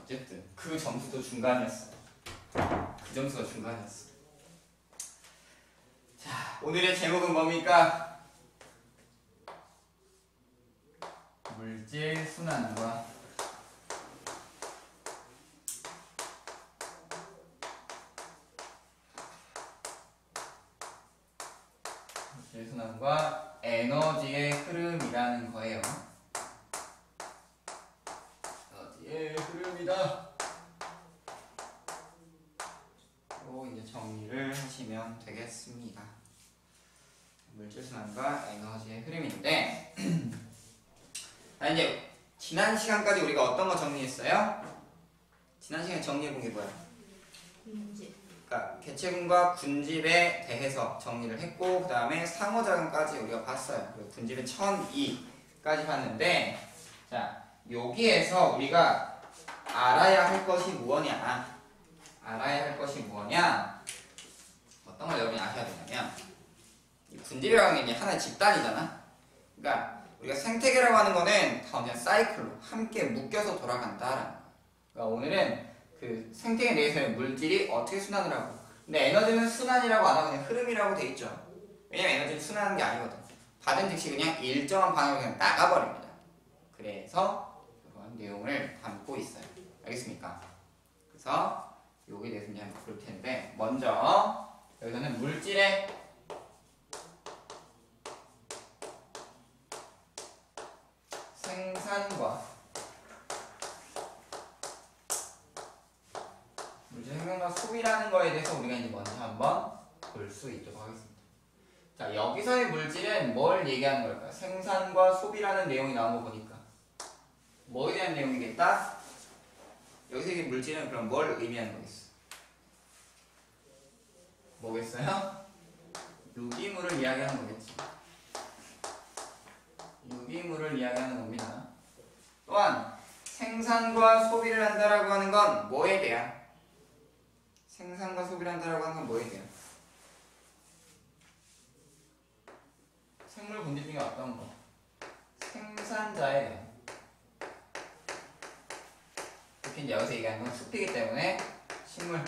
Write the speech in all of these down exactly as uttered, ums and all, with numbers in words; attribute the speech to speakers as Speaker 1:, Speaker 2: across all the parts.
Speaker 1: 어쨌든 그 점수도 중간이었어. 그 점수가 중간이었어. 자, 오늘의 제목은 뭡니까? 물질 순환과 물질 순환과 에너지의 흐름이라는 거예요. 에너지의 흐름이다. 로 이제 정리를 하시면 되겠습니다. 물질 순환과 에너지의 흐름인데, 자, 이제 지난 시간까지 우리가 어떤 거 정리했어요? 지난 시간에 정리해 본 게 뭐야?
Speaker 2: 군집.
Speaker 1: 그러니까 개체군과 군집에 대해서 정리를 했고, 그 다음에 상호작용까지 우리가 봤어요. 그리고 군집의 천이까지 봤는데, 자, 여기에서 우리가 알아야 할 것이 무엇이냐? 알아야 할 것이 무엇이냐? 어떤 걸 여러분이 아셔야 되냐면, 이 군집이라는 게 하나의 집단이잖아. 그러니까 우리가 생태계라고 하는 거는 다 그냥 사이클로 함께 묶여서 돌아간다라는 거야. 그러니까 오늘은 그 생태계 내에서의 물질이 어떻게 순환을 하고, 근데 에너지는 순환이라고 안 하고 그냥 흐름이라고 돼 있죠. 왜냐면 에너지는 순환하는 게 아니거든. 받은 즉시 그냥 일정한 방향으로 그냥 나가버립니다. 그래서 그런 내용을 담고 있어요. 알겠습니까? 그래서 여기에 대해서 이제 한번 볼 텐데, 먼저 여기서는 물질의 생산과 물질 생산과 소비라는 거에 대해서 우리가 이제 먼저 한번 볼 수 있도록 하겠습니다. 자, 여기서의 물질은 뭘 얘기하는 걸까요? 생산과 소비라는 내용이 나온 거 보니까 뭐에 대한 내용이겠다? 여기서 이 물질은 그럼 뭘 의미하는 거겠어? 뭐겠어요? 유기물을 이야기하는 거겠지. 유기물을 이야기하는 겁니다. 또한 생산과 소비를 한다라고 하는 건 뭐에 대한? 생산과 소비를 한다라고 하는 건 뭐에 대한? 생물 군집 중에 어떤 거? 생산자에 대한. 특히 이제 여기서 얘기하는 건 숲이기 때문에 식물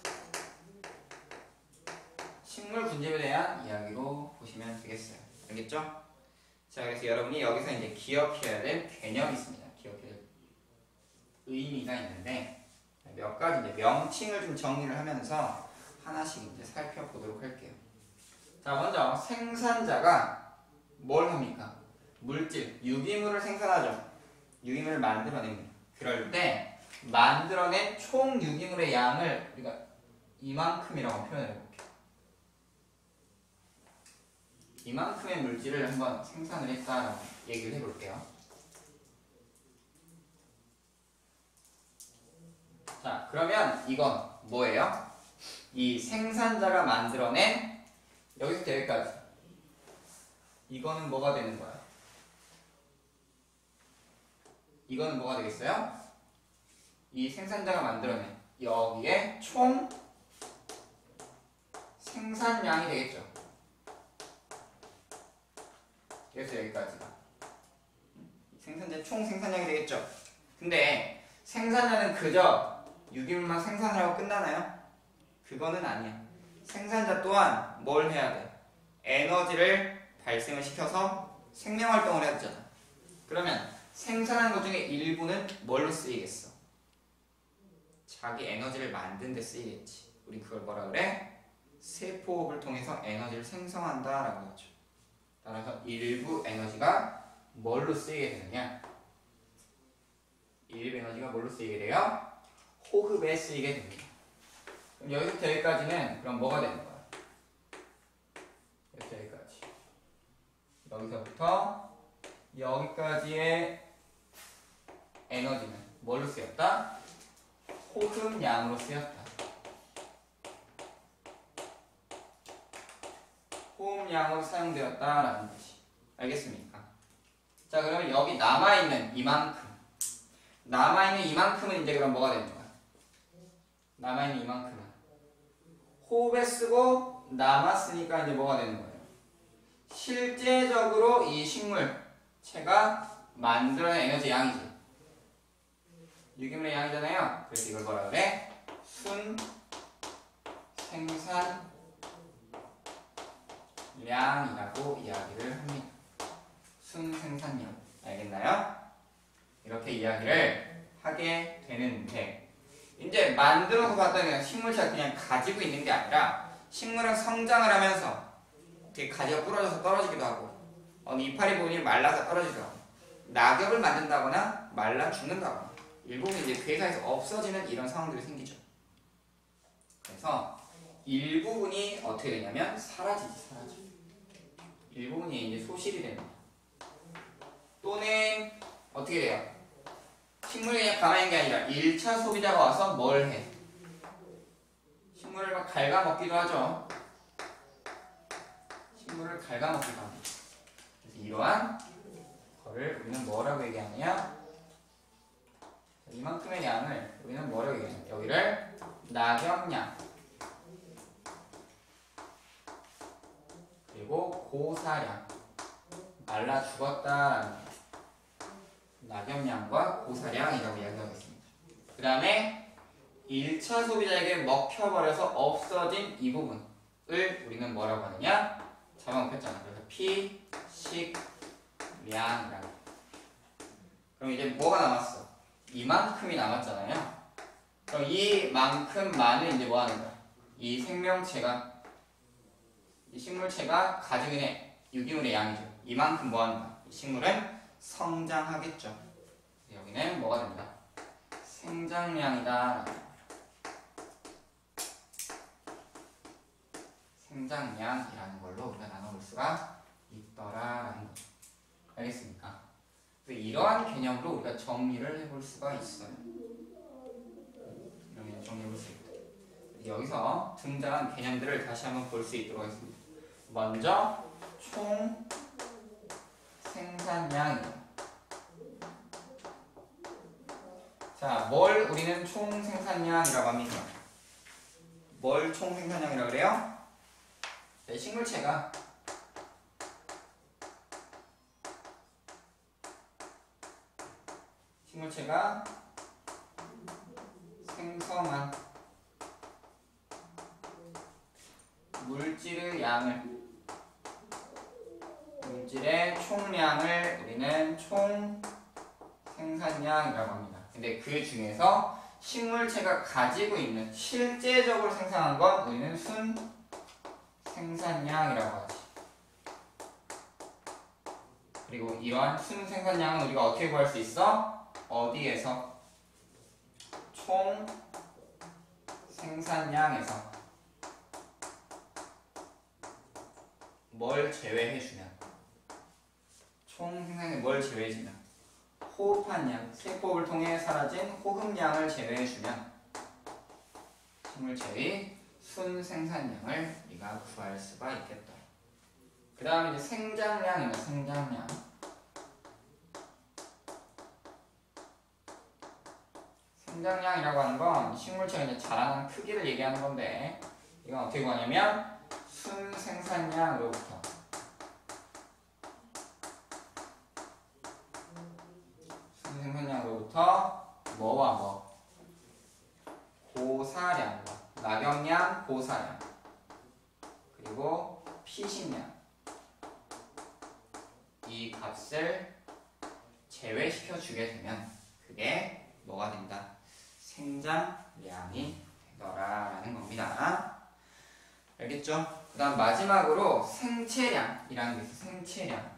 Speaker 1: 식물 군집에 대한 이야기로 보시면 되겠어요. 알겠죠? 자, 그래서 여러분이 여기서 이제 기억해야 될 개념이 있습니다. 기억해야 될 의미가 있는데, 몇 가지 이제 명칭을 좀 정리를 하면서 하나씩 이제 살펴보도록 할게요. 자, 먼저 생산자가 뭘 합니까? 물질, 유기물을 생산하죠. 유기물을 만들어냅니다. 그럴 때 만들어낸 총 유기물의 양을 우리가 이만큼이라고 표현을 해볼게요. 이만큼의 물질을 한번 생산을 했다라고 얘기를 해볼게요. 자, 그러면 이건 뭐예요? 이 생산자가 만들어낸 여기서부터 여기까지. 이거는 뭐가 되는 거야? 이거는 뭐가 되겠어요? 이 생산자가 만들어낸 여기에 총 생산량이 되겠죠. 그래서 여기까지가 생산자의 총 생산량이 되겠죠. 근데 생산자는 그저 유기물만 생산을 하고 끝나나요? 그거는 아니야. 생산자 또한 뭘 해야 돼? 에너지를 발생을 시켜서 생명활동을 해야 되잖아. 그러면 생산하는 것 중에 일부는 뭘로 쓰이겠어? 자기 에너지를 만든 데 쓰이겠지. 우리 그걸 뭐라 그래? 세포호흡을 통해서 에너지를 생성한다 라고 하죠. 따라서 일부 에너지가 뭘로 쓰이게 되느냐? 일부 에너지가 뭘로 쓰이게 돼요? 호흡에 쓰이게 됩니다. 그럼 여기서부터 여기까지는 그럼 뭐가 되는 거야? 여기서 여기까지. 여기서부터 여기까지의 에너지는 뭘로 쓰였다? 호흡량으로 쓰였다. 호흡량으로 사용되었다라는 것이. 알겠습니까? 자, 그러면 여기 남아있는 이만큼. 남아있는 이만큼은 이제 그럼 뭐가 되는 거야? 남아있는 이만큼은 호흡에 쓰고 남았으니까 이제 뭐가 되는 거예요? 실제적으로 이 식물체가 만들어낸 에너지 양이지. 유기물의 양이잖아요. 그래서 이걸 뭐라 그래? 순 생산량이라고 이야기를 합니다. 순 생산량. 알겠나요? 이렇게 이야기를 하게 되는데, 이제 만들어서 봤더니 식물체가 그냥 가지고 있는 게 아니라 식물은 성장을 하면서 되게 가지가 부러져서 떨어지기도 하고, 어느 이파리 부분이 말라서 떨어지기도 하고, 낙엽을 만든다거나 말라 죽는다거나, 일부분이 이제 그 회사에서 없어지는 이런 상황들이 생기죠. 그래서 일부분이 어떻게 되냐면 사라지지, 사라져. 일부분이 이제 소실이 됩니다. 또는 어떻게 돼요? 식물이 그냥 가만히 있는 게 아니라 일 차 소비자가 와서 뭘 해? 식물을 막 갉아먹기도 하죠. 식물을 갉아먹기도 합니다. 그래서 이러한 거를 우리는 뭐라고 얘기하느냐? 이만큼의 양을 우리는 뭐라고 얘기하냐? 여기를 낙엽량, 그리고 고사량, 말라 죽었다라는 거. 낙엽량과 고사량이라고 이야기하고 있습니다. 그 다음에 일 차 소비자에게 먹혀버려서 없어진 이 부분을 우리는 뭐라고 하느냐? 잡아먹혔잖아. 그래서 피, 식, 량이라고. 그럼 이제 뭐가 남았어? 이만큼이 남았잖아요. 그럼 이만큼만을 이제 뭐 하는 거야? 이 생명체가, 이 식물체가 가지고 있는 유기물의 양이죠. 이만큼 뭐 하는 거야? 이 식물은 성장하겠죠. 여기는 뭐가 됩니다? 생장량이다. 생장량이라는 걸로 우리가 나눠볼 수가 있더라라는 거죠. 알겠습니까? 그래서 이러한 개념으로 우리가 정리를 해볼 수가 있어요. 이러면 정리해볼 수 있다. 여기서 등장한 개념들을 다시 한번 볼 수 있도록 하겠습니다. 먼저 총 생산량이에요. 자, 뭘 우리는 총 생산량이라고 합니다. 뭘 총 생산량이라고 그래요? 네, 식물체가 식물체가 생성한 물질의 양을, 물질의 총량을 우리는 총 생산량이라고 합니다. 근데 그 중에서 식물체가 가지고 있는 실제적으로 생산한 건 우리는 순 생산량이라고 하지. 그리고 이러한 순 생산량은 우리가 어떻게 구할 수 있어? 어디에서? 총 생산량에서 뭘 제외해주면, 총 생산량에 뭘 제외해주면, 호흡한 양, 세포를 통해 사라진 호흡량을 제외해주면 식물체의 순 생산량을 우리가 구할 수가 있겠다. 그 다음에 이제 생장량이나 생장량. 생장량이라고 하는 건 식물체가 이제 자라는 크기를 얘기하는 건데, 이건 어떻게 구하냐면 순 생산량으로부터 순 생산량으로부터 뭐와 뭐? 고사량과 낙엽량, 고사량, 그리고 피식량, 이 값을 제외시켜 주게 되면 그게 뭐가 된다? 생장량이 되더라라는 겁니다. 알겠죠? 그 다음 마지막으로 생체량이라는 게 있어. 생체량.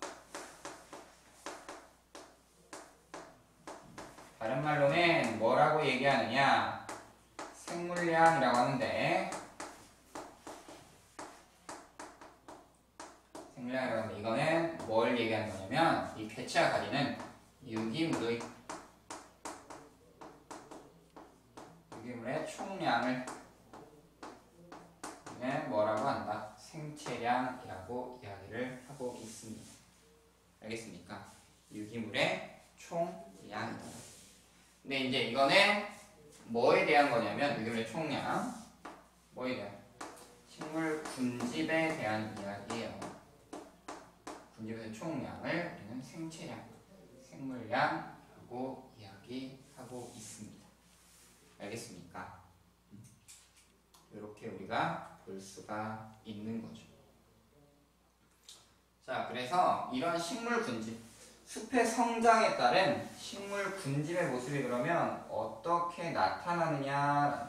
Speaker 1: 다른 말로는 뭐라고 얘기하느냐? 생물량이라고 하는데, 생물량이라고 하는데 이거는 뭘 얘기하는 거냐면 이 개체가 가지는 유기물의 유기물의 총량을 뭐라고 한다? 생체량이라고 이야기를 하고 있습니다. 알겠습니까? 유기물의 총량이다. 근데 이제 이거는 뭐에 대한 거냐면, 유기물의 총량, 뭐에 대한? 식물 군집에 대한 이야기예요. 군집의 총량을 우리는 생체량, 생물량이라고 이야기 이야기하고 있습니다. 알겠습니까? 이렇게 우리가 볼 수가 있는 거죠. 자, 그래서 이런 식물 군집, 숲의 성장에 따른 식물 군집의 모습이 그러면 어떻게 나타나느냐,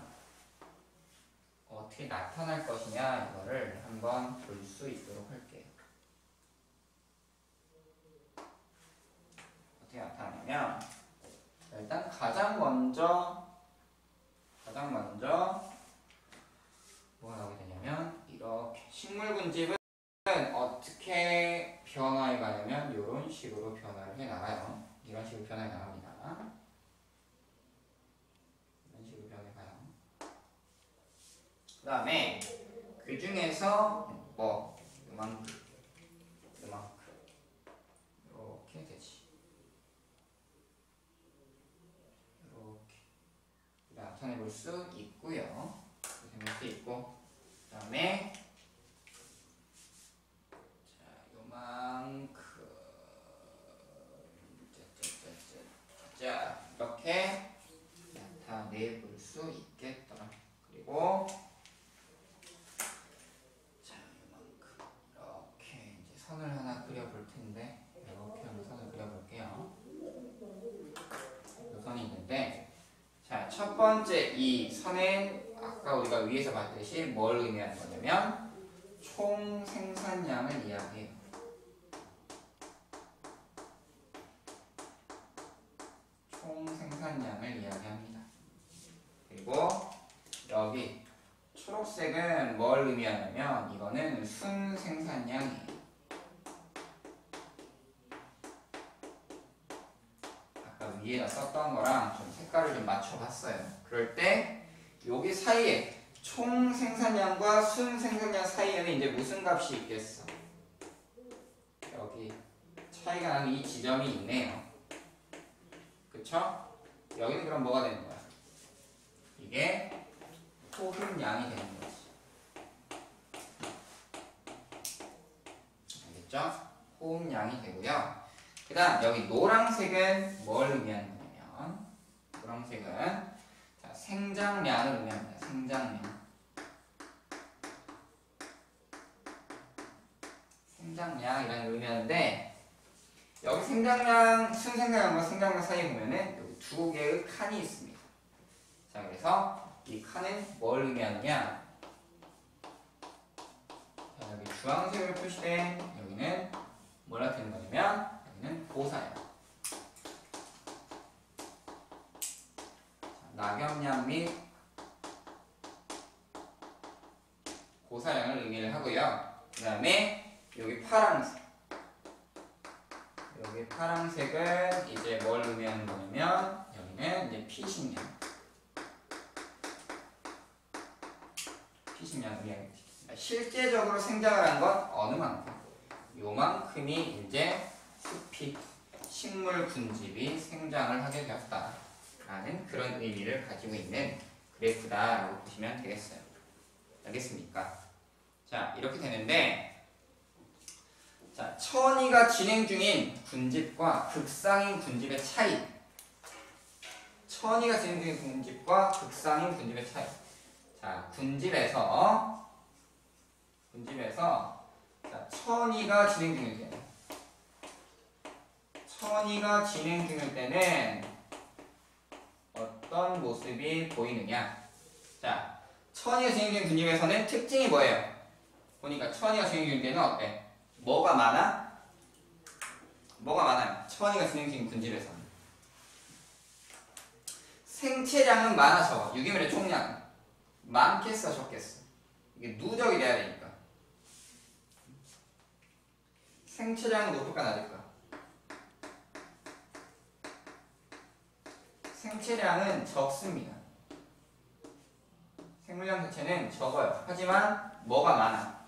Speaker 1: 어떻게 나타날 것이냐, 이거를 한번 볼 수 있도록 할게요. 어떻게 나타나냐면, 일단 가장 먼저, 가장 먼저, 뭐가 나오게 되냐면, 이렇게 식물 군집은 어떻게 변화해 가냐면 이런 식으로 변화를 해 나가요. 이런 식으로 변화해 나갑니다. 이런 식으로 변해 가요. 그 다음에 그 중에서 뭐 요만큼, 요만큼 이렇게 되지. 이렇게 나타내 볼 수 있고요. 나타낼 수 있고, 그 다음에 만큼 자, 이렇게 나타내 볼 수 있겠더라. 그리고 자, 이만큼 이렇게 이제 선을 하나 그려볼 텐데, 이렇게 하는 선을 그려볼게요. 이 선이 있는데, 자, 첫 번째 이 선은 아까 우리가 위에서 봤듯이 뭘 의미하는 거냐면 총 생산량을 이야기해요. 총 생산량을 이야기합니다. 그리고 여기 초록색은 뭘 의미하냐면 이거는 순 생산량이에요. 아까 위에다 썼던 거랑 좀 색깔을 좀 맞춰봤어요. 그럴 때 여기 사이에 총 생산량과 순 생산량 사이에는 이제 무슨 값이 있겠어? 여기 차이가 나는 이 지점이 있네요. 그쵸? 여기는 그럼 뭐가 되는 거야? 이게 호흡량이 되는 거지. 알겠죠? 호흡량이 되고요. 그 다음 여기 노란색은 뭘 의미하는 거냐면 노란색은 자, 생장량을 의미합니다. 생장량. 생장량이라는 걸 의미하는데 여기 생장량, 순생장량과 생장량 사이에 보면은 여기 두 개의 칸이 있습니다. 자, 그래서 이 칸은 뭘 의미하느냐? 자, 여기 주황색으로 표시된 여기는 뭘 나타내는 거냐면 여기는 고사예요. 자, 낙엽량 및 고사량을 의미를 하고요. 그 다음에 여기 파란색. 여기 파란색은 이제 뭘 의미하는 거냐면 여기는 이제 피식량. 피식량 의미하겠지. 실제적으로 생장을 한 건 어느 만큼? 요만큼이 이제 숲이 식물 군집이 생장을 하게 되었다라는 그런 의미를 가지고 있는 그래프다라고 보시면 되겠어요. 알겠습니까? 자, 이렇게 되는데 자, 천이가 진행 중인 군집과 극상인 군집의 차이. 천이가 진행 중인 군집과 극상인 군집의 차이. 자, 군집에서 군집에서 자, 천이가 진행 중일 때는 천이가 진행 중일 때는 어떤 모습이 보이느냐? 자, 천이가 진행 중인 군집에서는 특징이 뭐예요? 보니까 천이가 진행 중일 때는 어때? 뭐가 많아? 뭐가 많아요? 천이가 진행 중인 군집에서는 생체량은 많아 적어. 유기물의 총량은 많겠어 적겠어? 이게 누적이 돼야 되니까 생체량은 높을까 낮을까? 생체량은 적습니다. 생물량 자체는 적어요. 하지만 뭐가 많아?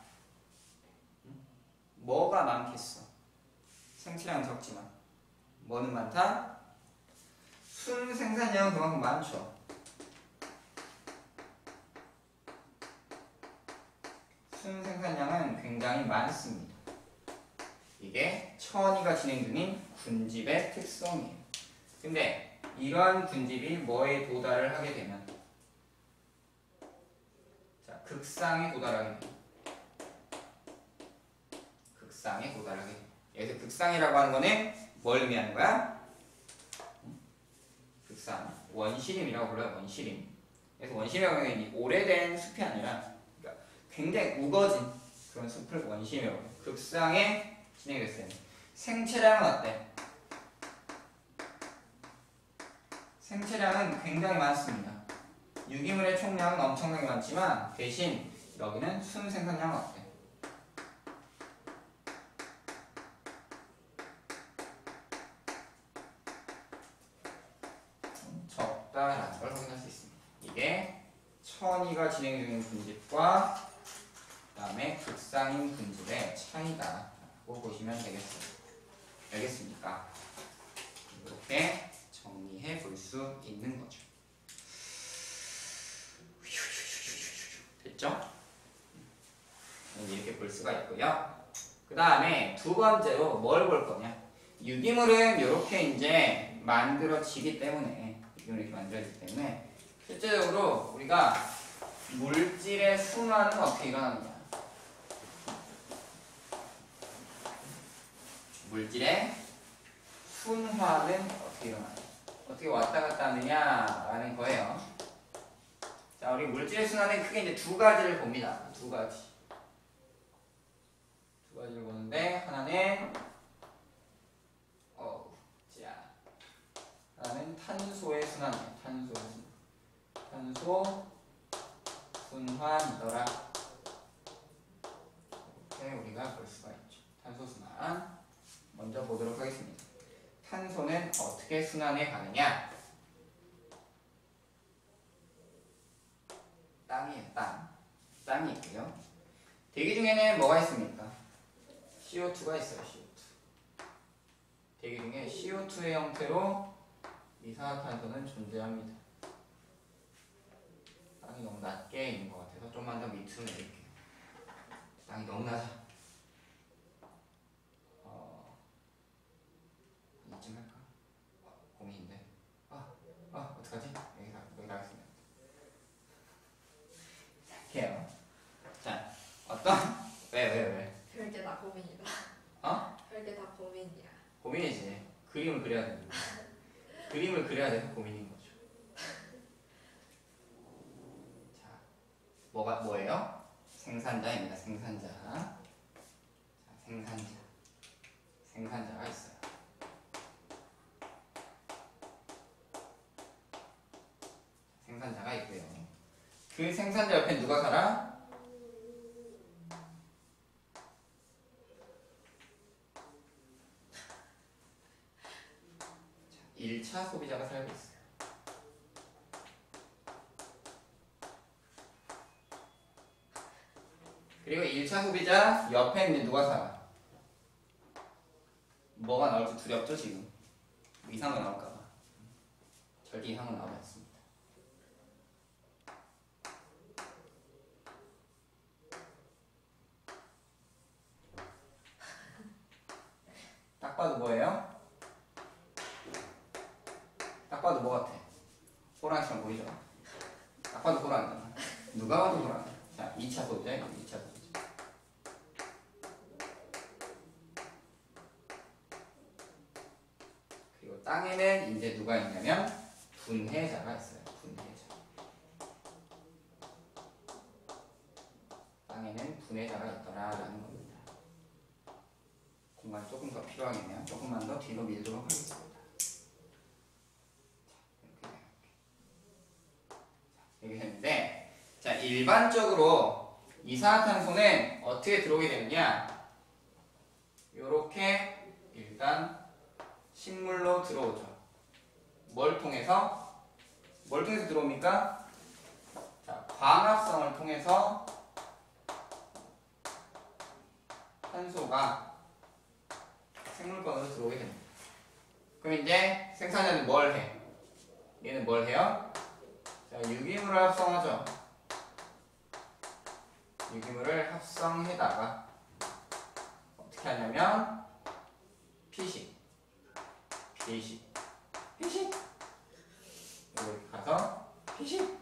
Speaker 1: 뭐가 많겠어? 생체량은 적지만 뭐는 많다? 순 생산량은 그만큼 많죠. 순 생산량은 굉장히 많습니다. 이게 천이가 진행 중인 군집의 특성이에요. 근데 이러한 군집이 뭐에 도달을 하게 되면 자, 극상에 도달하게 돼요. 극상에 도달하게 돼요. 여기서 극상이라고 하는 거는 뭘 의미하는 거야? 극상, 원시림이라고 불러요. 원시림. 그래서 원시림이라고 하는 게 오래된 숲이 아니라 그러니까 굉장히 우거진 그런 숲을 원시림이라고 해요. 극상에 진행이 됐어요. 생체량은 어때? 생체량은 굉장히 많습니다. 유기물의 총량은 엄청나게 많지만 대신 여기는 순생산량은 어때? 적다라는 걸 확인할 수 있습니다. 이게 천이가 진행 중인 군집과 그 다음에 극상인 군집의 차이다라고 보시면 되겠습니다. 알겠습니까? 이렇게 정리해 볼 수 있는 거죠. 됐죠? 이렇게 볼 수가 있고요. 그 다음에 두 번째로 뭘 볼 거냐? 유기물은 이렇게 이제 만들어지기 때문에 유기물이 이렇게 만들어지기 때문에 실제적으로 우리가 물질의 순환은 어떻게 일어나느냐? 물질의 순환은 어떻게 일어나냐? 어떻게 왔다 갔다 하느냐라는 거예요. 자, 우리 물질의 순환은 크게 이제 두 가지를 봅니다. 두 가지. 두 가지를 보는데 하나는 어, 자, 하나는 탄소의 순환이에요. 탄소의 순환. 탄소 순환이더라. 이렇게 우리가 볼 수가 있죠. 탄소 순환. 먼저 보도록 하겠습니다. 탄소는 어떻게 순환해 가느냐? 땅이에요, 땅. 땅이 있고요. 대기 중에는 뭐가 있습니까? 씨오투가 있어요, 씨오투. 대기 중에 씨오투의 형태로 이산화탄소는 존재합니다. 땅이 너무 낮게 있는 것 같아서 좀만 더 밑으로 내릴게요. 땅이 너무 낮아. 어, 이쯤 할까? 어, 고민인데. 아, 아, 어떡하지? 여기다, 여기다 하겠습니다. 해요. 자, 어떤? 왜, 왜, 왜?
Speaker 2: 별게 다 고민이다.
Speaker 1: 어?
Speaker 2: 별게 다 고민이야.
Speaker 1: 고민이지. 그림을 그려야 되는 거야. 그림을 그려야 돼서 고민인 거죠. 자, 뭐가 뭐예요? 생산자입니다. 생산자. 자, 생산자. 생산자가 있어요. 생산자가 있고요. 그 생산자 옆에 누가 살아? 일 차 소비자가 살고 있어요. 그리고 일 차 소비자 옆에 있는 누가 살아? 뭐가 나올지 두렵죠 지금? 이상한 거 나올까봐. 절대 이상한 거 나오지 않습니다. 딱 봐도 뭐예요? 딱 봐도 뭐 같아? 호랑이처럼 보이죠? 딱 봐도 호랑이잖아. 누가 봐도 호랑이. 자, 이 차 소비자, 이 차 소비자. 그리고 땅에는 이제 누가 있냐면 분해자가 있어요. 분해자. 땅에는 분해자가 있더라라는 겁니다. 공간이 조금 더 필요하겠네요. 조금만 더 뒤로 밀도록 하겠습니다. 이렇게 됐는데, 자, 일반적으로 이산화탄소는 어떻게 들어오게 되느냐? 요렇게 일단 식물로 들어오죠. 뭘 통해서? 뭘 통해서 들어옵니까? 자, 광합성을 통해서 탄소가 생물권으로 들어오게 됩니다. 그럼 이제 생산자는 뭘 해? 얘는 뭘 해요? 자, 유기물을 합성하죠. 유기물을 합성해다가 어떻게 하냐면 피식, 비식, 피식, 이렇게 가서 피식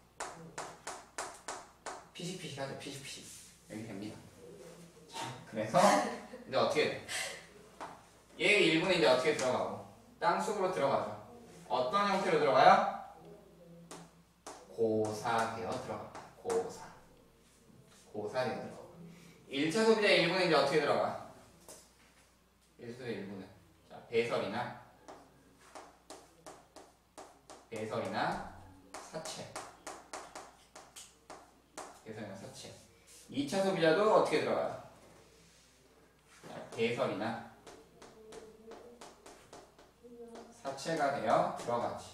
Speaker 1: 피식피식 하죠. 피식피식 이렇게 됩니다. 그래서 이제 어떻게 돼? 얘 일분이 이제 어떻게 들어가고 땅속으로 들어가죠. 어떤 형태로 들어가요? 고사 되어 들어가. 고사 고사 되어 들어가. 일 차 소비자 일분은 이제 어떻게 들어가? 일 차 소비자 일분은 자, 배설이나 배설이나 사채 배설이나 사채. 이 차 소비자도 어떻게 들어가요? 자, 배설이나 사채가 되어 들어가지.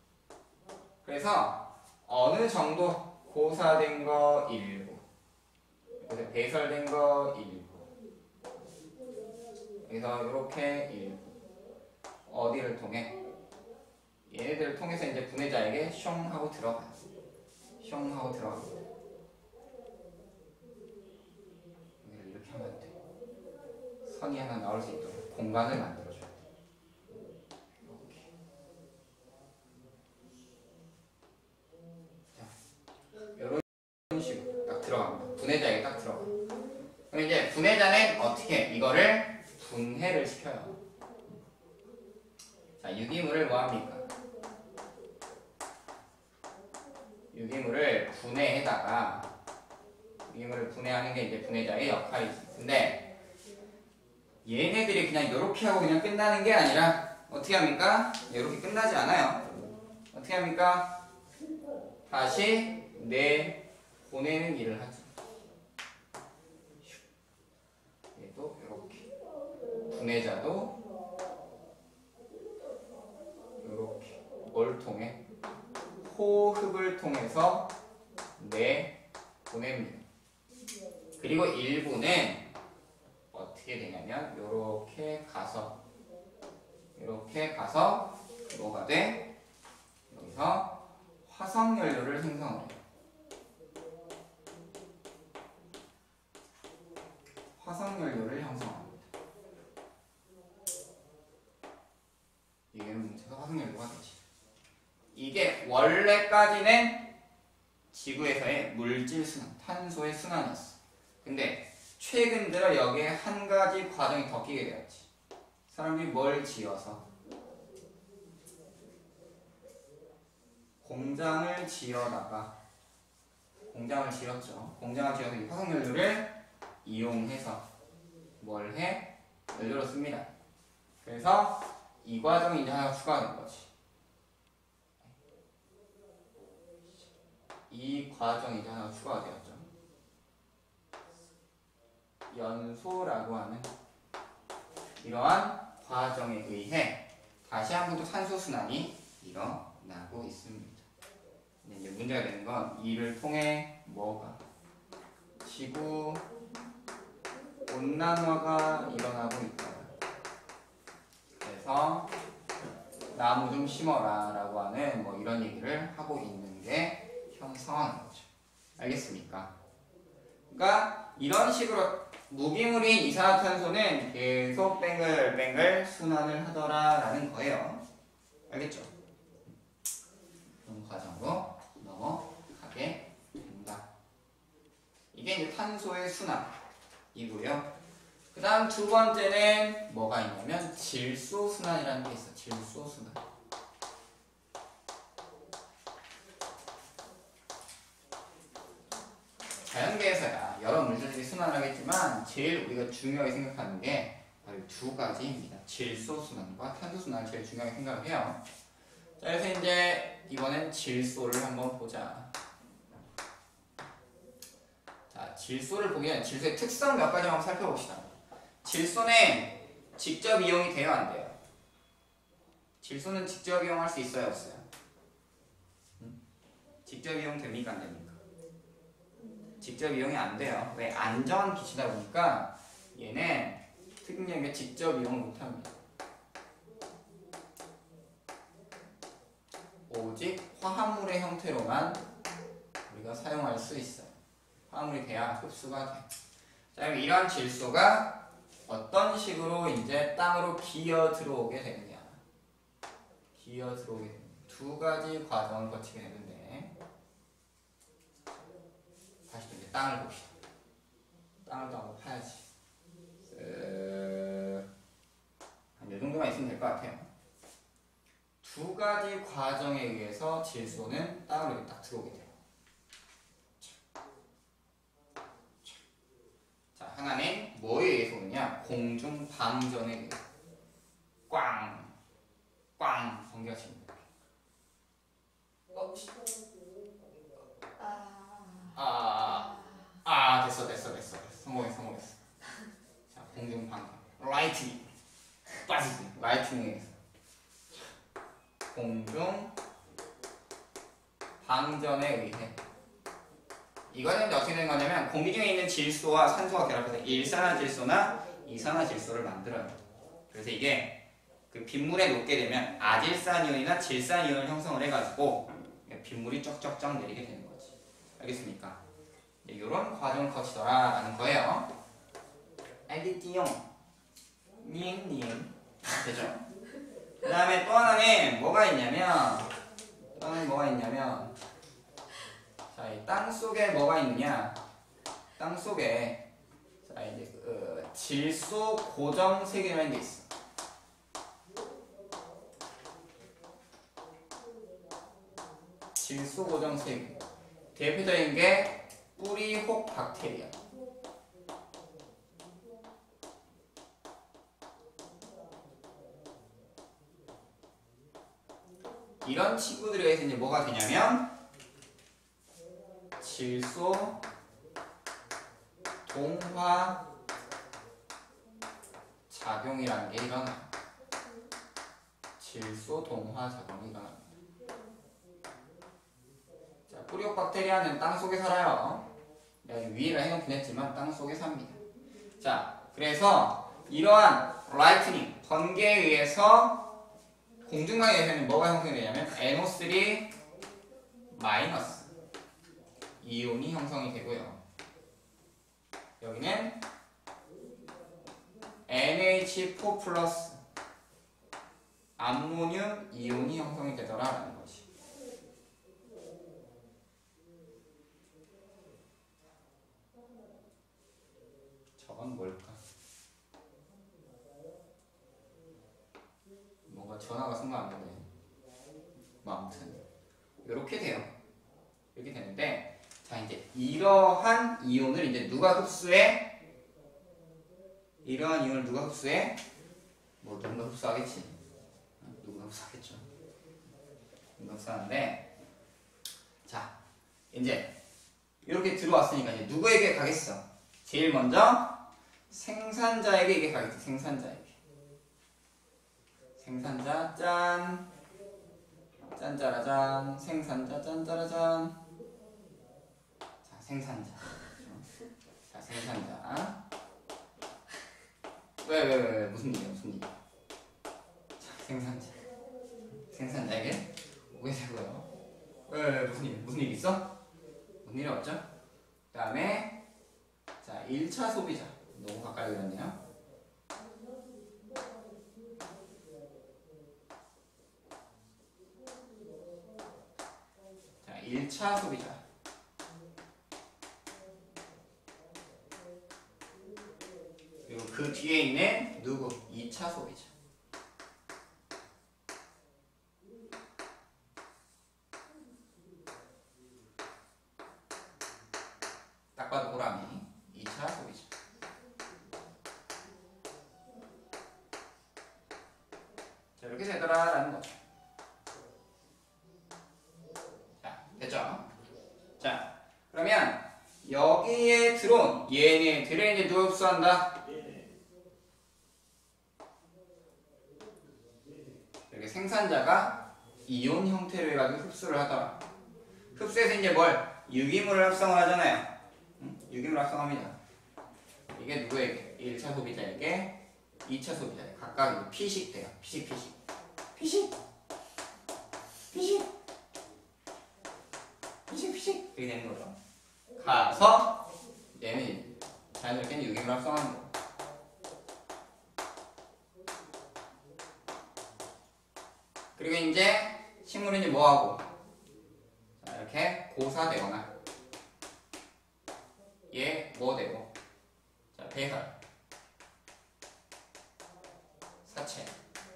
Speaker 1: 그래서 어느 정도 고사된 거 일부, 그래서 배설된 거 일부, 그래서 이렇게 일부 어디를 통해? 얘네들을 통해서 이제 분해자에게 숑 하고 들어가요. 숑 하고 들어가고 여기를 이렇게 하면 돼. 선이 하나 나올 수 있도록 공간을 만들어줘야 돼. 이렇게. 자, 이런 식으로 딱 들어갑니다. 분해자에게 딱 들어가. 그럼 이제 분해자는 어떻게 이거를 분해를 시켜요. 자, 유기물을 뭐합니까? 유기물을 분해에다가 유기물을 분해하는 게 이제 분해자의 역할이지. 근데 얘네들이 그냥 이렇게 하고 그냥 끝나는 게 아니라 어떻게 합니까? 이렇게 끝나지 않아요. 어떻게 합니까? 다시 내 보내는 일을 하죠. 얘도 이렇게 분해자도 이렇게 뭘 통해? 호흡을 통해서 내 보냅니다. 그리고 일부는 어떻게 되냐면 이렇게 가서 이렇게 가서 뭐가 돼? 여기서 화석연료를 생성을 해요. 화석연료를 형성합니다. 이게는 뭉쳐서 화석연료가 되지. 이게 원래까지는 지구에서의 물질 순환, 탄소의 순환이었어. 근데 최근 들어 여기에 한 가지 과정이 더 끼게 되었지. 사람들이 뭘 지어서? 공장을 지어다가 공장을 지었죠. 공장을 지어서 이 화석연료를 이용해서 뭘 해? 연료로 씁니다. 그래서 이 과정이 이제 하나 추가된 거지. 이 과정이 이제 하나 추가가 되었죠. 연소라고 하는 이러한 과정에 의해 다시 한 번 또 산소순환이 일어나고 있습니다. 이제 문제가 되는 건 이를 통해 뭐가? 지구 온난화가 일어나고 있다. 그래서 나무 좀 심어라 라고 하는 뭐 이런 얘기를 하고 있는 게 형성하는 거죠. 알겠습니까? 그러니까 이런 식으로 무기물인 이산화탄소는 계속 뱅글뱅글 순환을 하더라 라는 거예요. 알겠죠? 그런 과정으로 넘어가게 된다. 이게 이제 탄소의 순환이고요. 그 다음 두 번째는 뭐가 있냐면 질소 순환이라는 게 있어. 질소 순환. 자연계에서야 여러 물질들이 순환을 하겠지만 제일 우리가 중요하게 생각하는 게 바로 두 가지입니다. 질소 순환과 탄소 순환을 제일 중요하게 생각을 해요. 자, 그래서 이제 이번엔 질소를 한번 보자. 자, 질소를 보면 질소의 특성 몇 가지 한번 살펴봅시다. 질소는 직접 이용이 돼요, 안 돼요? 질소는 직접 이용할 수 있어요, 없어요? 응? 직접 이용 됩니까, 안 됩니까? 직접 이용이 안 돼요. 왜? 안전 기체다 보니까 얘는 특징적인 게 직접 이용을 못합니다. 오직 화합물의 형태로만 우리가 사용할 수 있어요. 화합물이 돼야 흡수가 돼. 자, 그럼 이러한 질소가 어떤 식으로 이제 땅으로 기어 들어오게 되느냐. 기어 들어오게 됩니다. 두 가지 과정을 거치게 되는데 다시 또 이제 땅을 봅시다. 땅을 또 한번 파야지. 한 이 정도만 있으면 될 것 같아요. 두 가지 과정에 의해서 질소는 땅으로 이렇게 딱 들어오게 돼요. 자, 하나는 뭐에 의해서 오느냐? 공중 방전에 의해서. 꽝! 꽝! 번개가 칩니다.
Speaker 2: 어? 아.
Speaker 1: 아, 아, 됐어, 됐어, 됐어. 성공했어, 성공했어. 자, 공중 방전. 라이트닝. 빠지지. 라이트닝에 의해서. 공중 방전에 의해. 이거는 이제 어떻게 되는 거냐면 공기 중에 있는 질소와 산소가 결합해서 일산화질소나 이산화질소를 만들어요. 그래서 이게 그 빗물에 녹게 되면 아질산이온이나 질산이온을 형성을 해가지고 빗물이 쩍쩍쩍 내리게 되는 거지. 알겠습니까? 이런 과정을 거치더라라는 거예요. 알겠지요? 니잉니잉 되죠? 그 다음에 또 하나는 뭐가 있냐면 또 하나는 뭐가 있냐면 자, 이 땅 속에 뭐가 있느냐? 땅 속에 자 이제 그 질소 고정 세균이라는 게 있어. 질소 고정 세균. 대표적인 게 뿌리혹 박테리아. 이런 친구들에 의해서 이제 뭐가 되냐면 질소 동화 작용이라는 게 일어나요. 질소 동화 작용이 일어납니다. 자, 뿌리옥 박테리아는 땅 속에 살아요. 내가 위에라 해놓긴 했지만 땅 속에 삽니다. 자, 그래서 이러한 라이트닝, 번개에 의해서 공중강에서는 뭐가 형성이 되냐면 엔 오 쓰리 마이너스 이온이 형성이 되고요. 여기는 엔 에이치 오 플러스 암모늄 이온이 형성이 되더라라는 것이. 저건 뭘까? 뭔가 전화가 순간 안 되네. 뭐 아무튼 이렇게 돼요. 이렇게 되는데, 자 이제 이러한 이온을 이제 누가 흡수해? 이러한 이온을 누가 흡수해? 뭐 누군가 흡수하겠지. 누군가 흡수하겠죠. 누군가 흡수하는데, 자 이제 이렇게 들어왔으니까 이제 누구에게 가겠어? 제일 먼저 생산자에게 이게 가겠지. 생산자에게. 생산자 짠, 짠짜라짠, 생산자 짠짜라짠. 자 생산자. 자 생산자. 왜 왜 왜 왜 무슨 일이야 무슨 일? 자 생산자. 생산자에게 오게 되고요. 왜 왜 무슨 일 무슨 일 있어? 무슨 일이 없죠? 그 다음에 자 일 차 소비자. 너무 가까이 그렸네요. 자 일 차 소비자. 그리고 그 뒤에 있는 누구? 이 차 소비자. 딱 봐도 호랑이. 이 차 소비자. 자, 이렇게 되더라라는 거죠. 자, 됐죠? 자, 그러면 여기에 들어온 얘네들을 이제 누가 흡수한다? 이렇게 생산자가 이온 형태로 해가지고 흡수를 하더라. 흡수해서 이제 뭘? 유기물을 합성을 하잖아요. 응? 유기물 합성합니다. 이게 누구에게? 일 차 소비자에게, 이 차 소비자에게 각각 피식 돼요. 피식 피식 피식 피식 피식 피식 이렇게 되는 거죠. 가서 얘는 자연스럽게 유기물 합성하는 거예요. 그리고 이제 식물은 이제 뭐하고? 자, 이렇게 고사되거나 얘 뭐 되고? 자, 배설, 사체.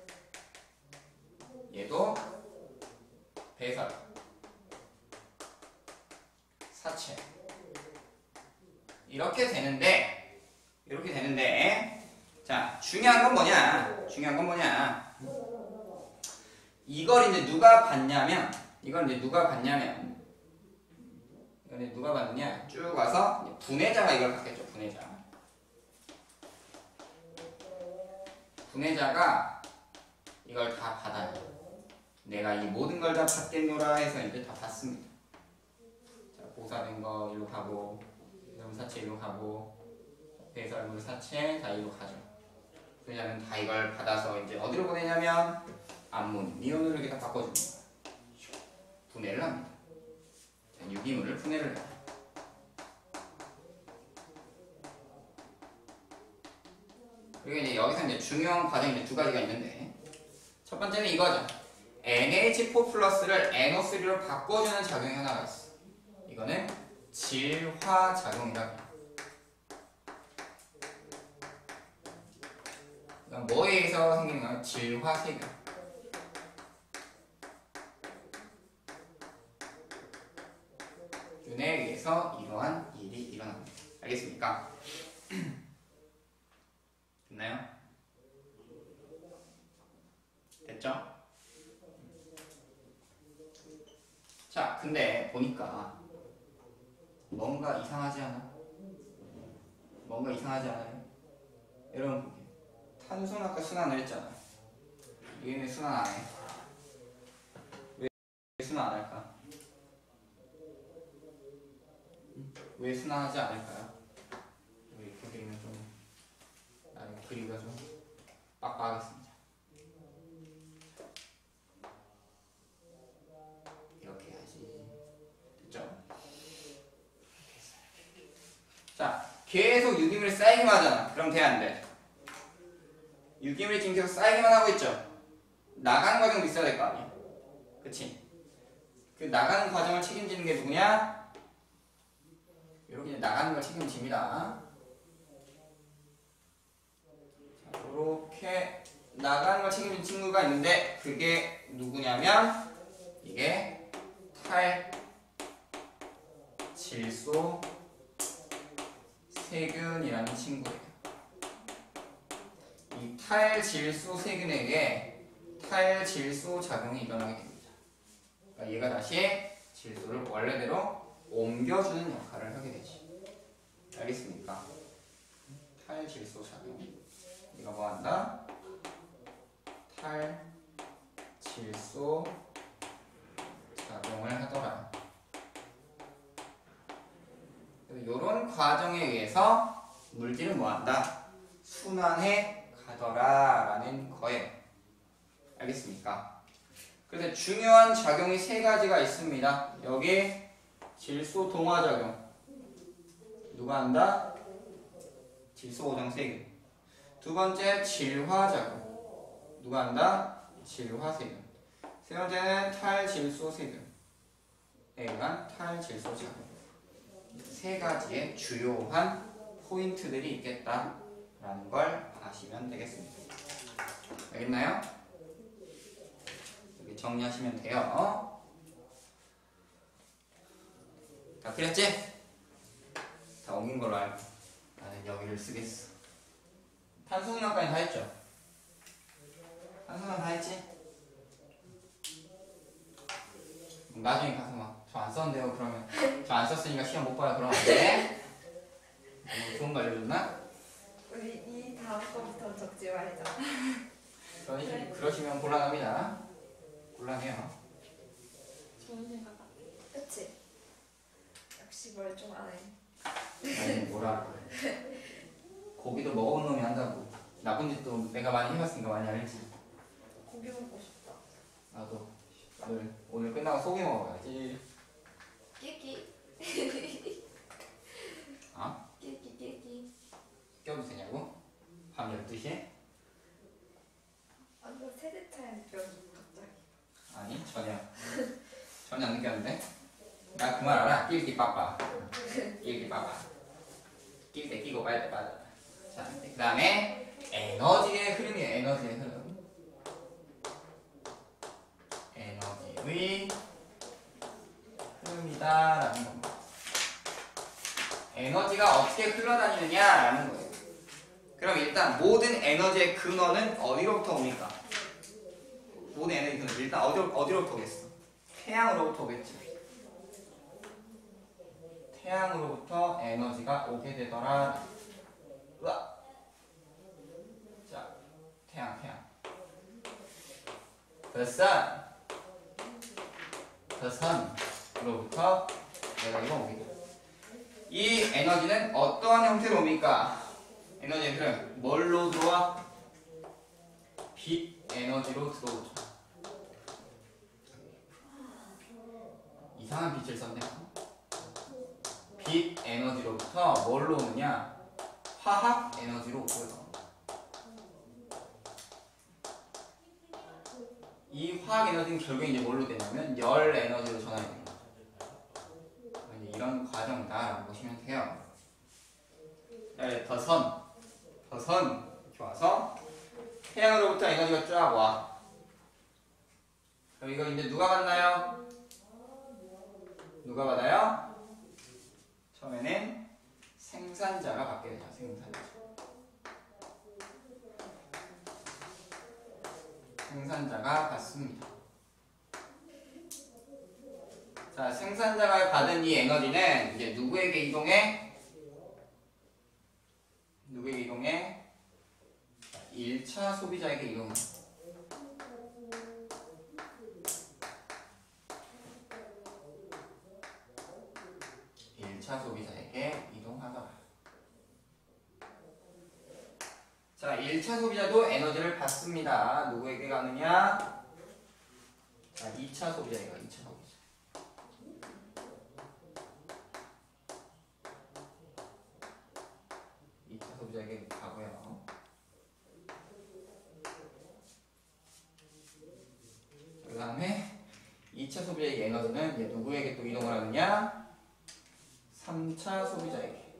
Speaker 1: 얘도 배설, 사체. 이렇게 되는데, 이렇게 되는데, 자, 중요한 건 뭐냐? 중요한 건 뭐냐? 이걸 이제 누가 봤냐면, 이걸 이제 누가 봤냐면, 이걸 이제 누가 봤느냐? 쭉 와서 이제 분해자가 이걸 봤겠죠, 분해자. 분해자가 이걸 다 받아요. 내가 이 모든 걸 다 받겠노라 해서 이제 다 받습니다. 자, 고사된 거 일로 가고, 사체 일로 가고, 배설물 사체 다 일로 가죠. 분해자는 다 이걸 받아서 이제 어디로 보내냐면 암몬, 니온으로 이렇게 다 바꿔줍니다. 분해를 합니다. 자, 유기물을 분해를 해요. 그리고 이제 여기서 이제 중요한 과정이 이제 두 가지가 있는데, 첫 번째는 이거죠. 엔 에이치 사 플러스를 엔 오 쓰리로 바꿔주는 작용이 하나가 있어. 이거는 질화 작용이라고 해요. 이건 뭐에 의해서 생기는 거냐면 질화 세균. 균에 의해서 이러한 일이 일어납니다. 알겠습니까? 됐나요? 됐죠? 자, 근데 보니까 뭔가 이상하지 않아? 뭔가 이상하지 않아요? 여러분 보기. 탄소는 아까 순환을 했잖아. 얘네 순환 안 해. 왜 순환 안 할까? 왜 순환하지 않을까요? 우리 그림을 좀 나중에 그리기가 좀 빡빡하겠습니다. 이렇게 해야지. 됐죠? 자, 계속 유기물이 쌓이기만 하잖아. 그럼 돼, 안 돼? 유기물이 지금 계속 쌓이기만 하고 있죠? 나가는 과정도 있어야 될 거 아니야? 그치? 그 나가는 과정을 책임지는 게 누구냐? 이렇게 나가는 걸 책임집니다. 자, 이렇게 나가는 걸 책임지는 친구가 있는데 그게 누구냐면 이게 탈질소 세균이라는 친구예요. 이 탈질소 세균에게 탈질소 작용이 일어나게 됩니다. 그러니까 얘가 다시 질소를 원래대로 옮겨주는 역할을 하게 되지. 알겠습니까? 탈질소 작용. 이거 뭐 한다? 탈질소 작용을 하더라. 이런 과정에 의해서 물질은 뭐 한다? 순환해 가더라 라는 거예요. 알겠습니까? 그래서 중요한 작용이 세 가지가 있습니다. 여기 질소 동화작용. 누가 한다? 질소 오정 세균. 두 번째 질화작용. 누가 한다? 질화세균. 세 번째는 탈질소 세균에 의한 탈질소 작용. 세 가지의 주요한 포인트들이 있겠다라는 걸 아시면 되겠습니다. 알겠나요? 여기 정리하시면 돼요. 다 그렸지? 다 옮긴 걸로 알고 나는 여기를 쓰겠어. 탄소순환까지 다 했죠? 탄소순환 다 했지? 나중에 가서 막 저 안 썼는데요 그러면 저 안 썼으니까 시험 못 봐요 그러면 안 돼? 너무 좋은 거 알려줬나?
Speaker 2: 우리 이 다음 거부터 적지 말자.
Speaker 1: 그러시, 그러시면 곤란합니다. 곤란해요.
Speaker 2: 좋은 생각 같아. 그치? 역시 멀쩡하네.
Speaker 1: 아니 뭐라 고기도 먹어본 놈이 한다고. 나쁜 짓도 내가 많이 해봤으니까 많이 알지.
Speaker 2: 고기 먹고 싶다.
Speaker 1: 나도 오늘, 오늘 끝나고 소고기 먹어야지.
Speaker 2: 끼끼.
Speaker 1: 어?
Speaker 2: 끼끼 끼끼.
Speaker 1: 껴도 되냐고? 밤 열두 시에?
Speaker 2: 완전 세대 차이 느껴져 갑자기.
Speaker 1: 아니 전혀. 전혀 안 느꼈는데? 나 그 말 알아? 끼기 빠빠. 끼기 빠빠. 끼 때 끼고 빨 때 빠져. 자, 그 다음에 에너지의 흐름이에요. 에너지의 흐름. 에너지의 흐름이다라는 겁니다. 에너지가 어떻게 흘러다니느냐라는 거예요. 그럼 일단 모든 에너지의 근원은 어디로부터 옵니까? 모든 에너지 근원 일단 어디, 어디로부터 오겠어? 태양으로부터 오겠죠. 태양으로부터 에너지가 오게 되더라. 으아. 자, 태양, 태양. The sun. The sun으로부터 에너지가 오게 돼. 이 에너지는 어떠한 형태로 옵니까? 에너지의 흐름. 뭘로 들어와? 빛 에너지로 들어오죠. 이상한 빛을 썼네요. 빛 에너지로부터 뭘로 오느냐? 화학 에너지로 오고요. 이 화학 에너지는 결국에 이제 뭘로 되냐면 열 에너지로 전환이 됩니다. 이제 이런 과정이다 보시면 돼요. 네, 더 선, 더 선 이렇게 와서 태양으로부터 에너지가 쫙 와. 그럼 이거 이제 누가 받나요? 누가 받아요? 처음에는 생산자가 받게 되죠. 생산자. 생산자가 받습니다. 자, 생산자가 받은 이 에너지는 이제 누구에게 이동해? 누구에게 이동해? 일 차 소비자에게 이동해. 일 차 소비자에게 이동하더라. 자, 일 차 소비자도 에너지를 받습니다. 누구에게 가느냐? 자, 이 차 소비자에게 가. 이 차 소비자. 이 차 소비자에게 가고요. 그 다음에 이 차 소비자의 에너지는 이제 누구에게 또 이동을 하느냐? 삼 차 소비자에게.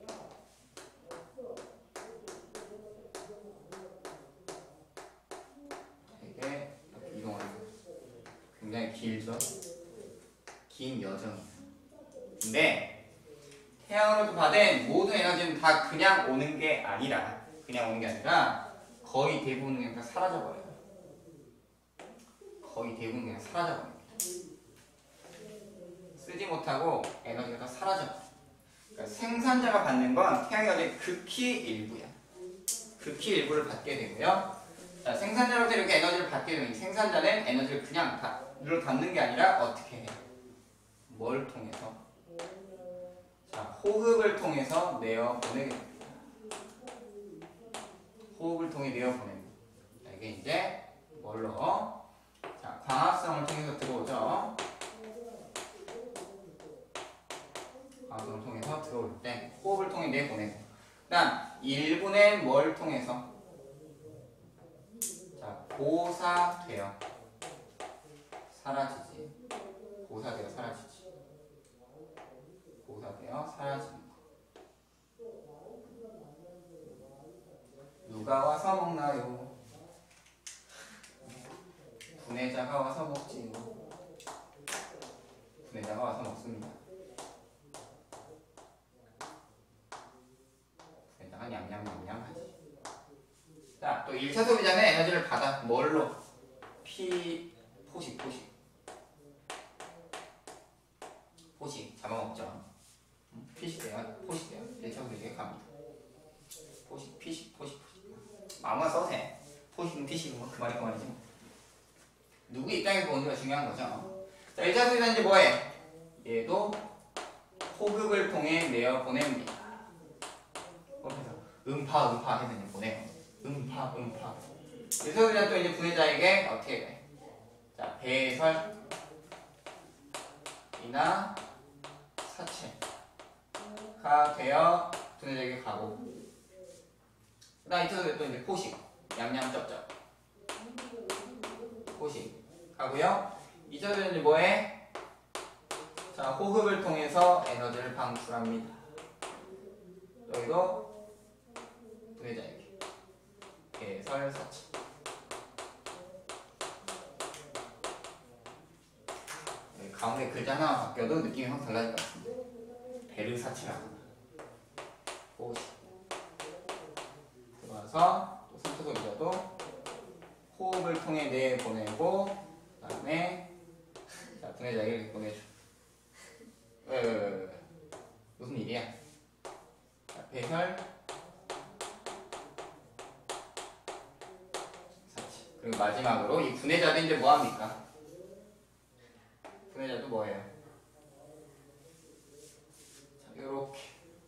Speaker 1: 이게 이렇게 이동하는 거예요. 굉장히 길죠? 긴 여정이에요. 근데 태양으로부터 받은 모든 에너지는 다 그냥 오는 게 아니라 그냥 오는 게 아니라 거의 대부분은 그냥 다 사라져버려요. 거의 대부분 그냥 사라져버립니다. 쓰지 못하고 에너지가 다 사라져버려요. 그러니까 생산자가 받는 건 태양의 에너지의 극히 일부야. 극히 일부를 받게 되고요. 자, 생산자로부터 이렇게 에너지를 받게 되면 생산자는 에너지를 그냥 다, 를 받는 게 아니라 어떻게 해? 뭘 통해서? 자, 호흡을 통해서 내어 보내게 됩니다. 호흡을 통해 내어 보냅니다. 자, 이게 이제 뭘로? 자, 광합성을 통해서 들어오죠. 광합성을 통해서 들어올 때 호흡을 통해 내보내고. 그 다음 일 분의 뭘 통해서? 자, 고사되어 사라지지. 고사되어 사라지지. 고사되어 사라지는 거. 누가 와서 먹나요? 분해자가 와서 먹지요. 분해자가 와서 먹습니다. 분해자가 냠냠냠냠 하지. 자, 또 일 차 소비자는 에너지를 받아. 뭘로? 피, 포식, 포식. 포식, 잡아먹죠. 피식돼요, 포식돼요. 일 차 소비자에게 갑니다. 포식, 피식, 포식, 포식. 아무나 써도 돼. 포식은 피식은 뭐 그 말이 그 말이지. 누구 입장에서 보는지가 중요한 거죠. 자, 일 차 소비자는 이제 뭐해? 얘도 호흡을 통해 내어 보냅니다. 그래서 음파, 음파 해서 이제 보내요. 음파, 음파. 일 차 소비자는 또 이제 분해자에게 어떻게 돼? 자, 배설이나 사체가 되어 분해자에게 가고. 그 다음 이 차 소비자 또 이제 포식, 냠냠 쩝쩝. 포식. 가고요. 이 차 소비자는 뭐해? 자, 호흡을 통해서 에너지를 방출합니다. 여기도 분해자에게 개설사체. 여기 가운데 글자 하나 바뀌어도 느낌이 확 달라질 것 같은데. 베르사체라고. 호흡. 들어와서 또 삼차소비자도 호흡을 통해 내보내고, 그 다음에 자, 분해자에게 이렇게 보내줘. 왜, 왜, 왜, 왜, 왜. 무슨 일이야? 자, 배혈 사체. 그리고 마지막으로 이 분해자도 이제 뭐합니까? 분해자도 뭐예요? 자, 요렇게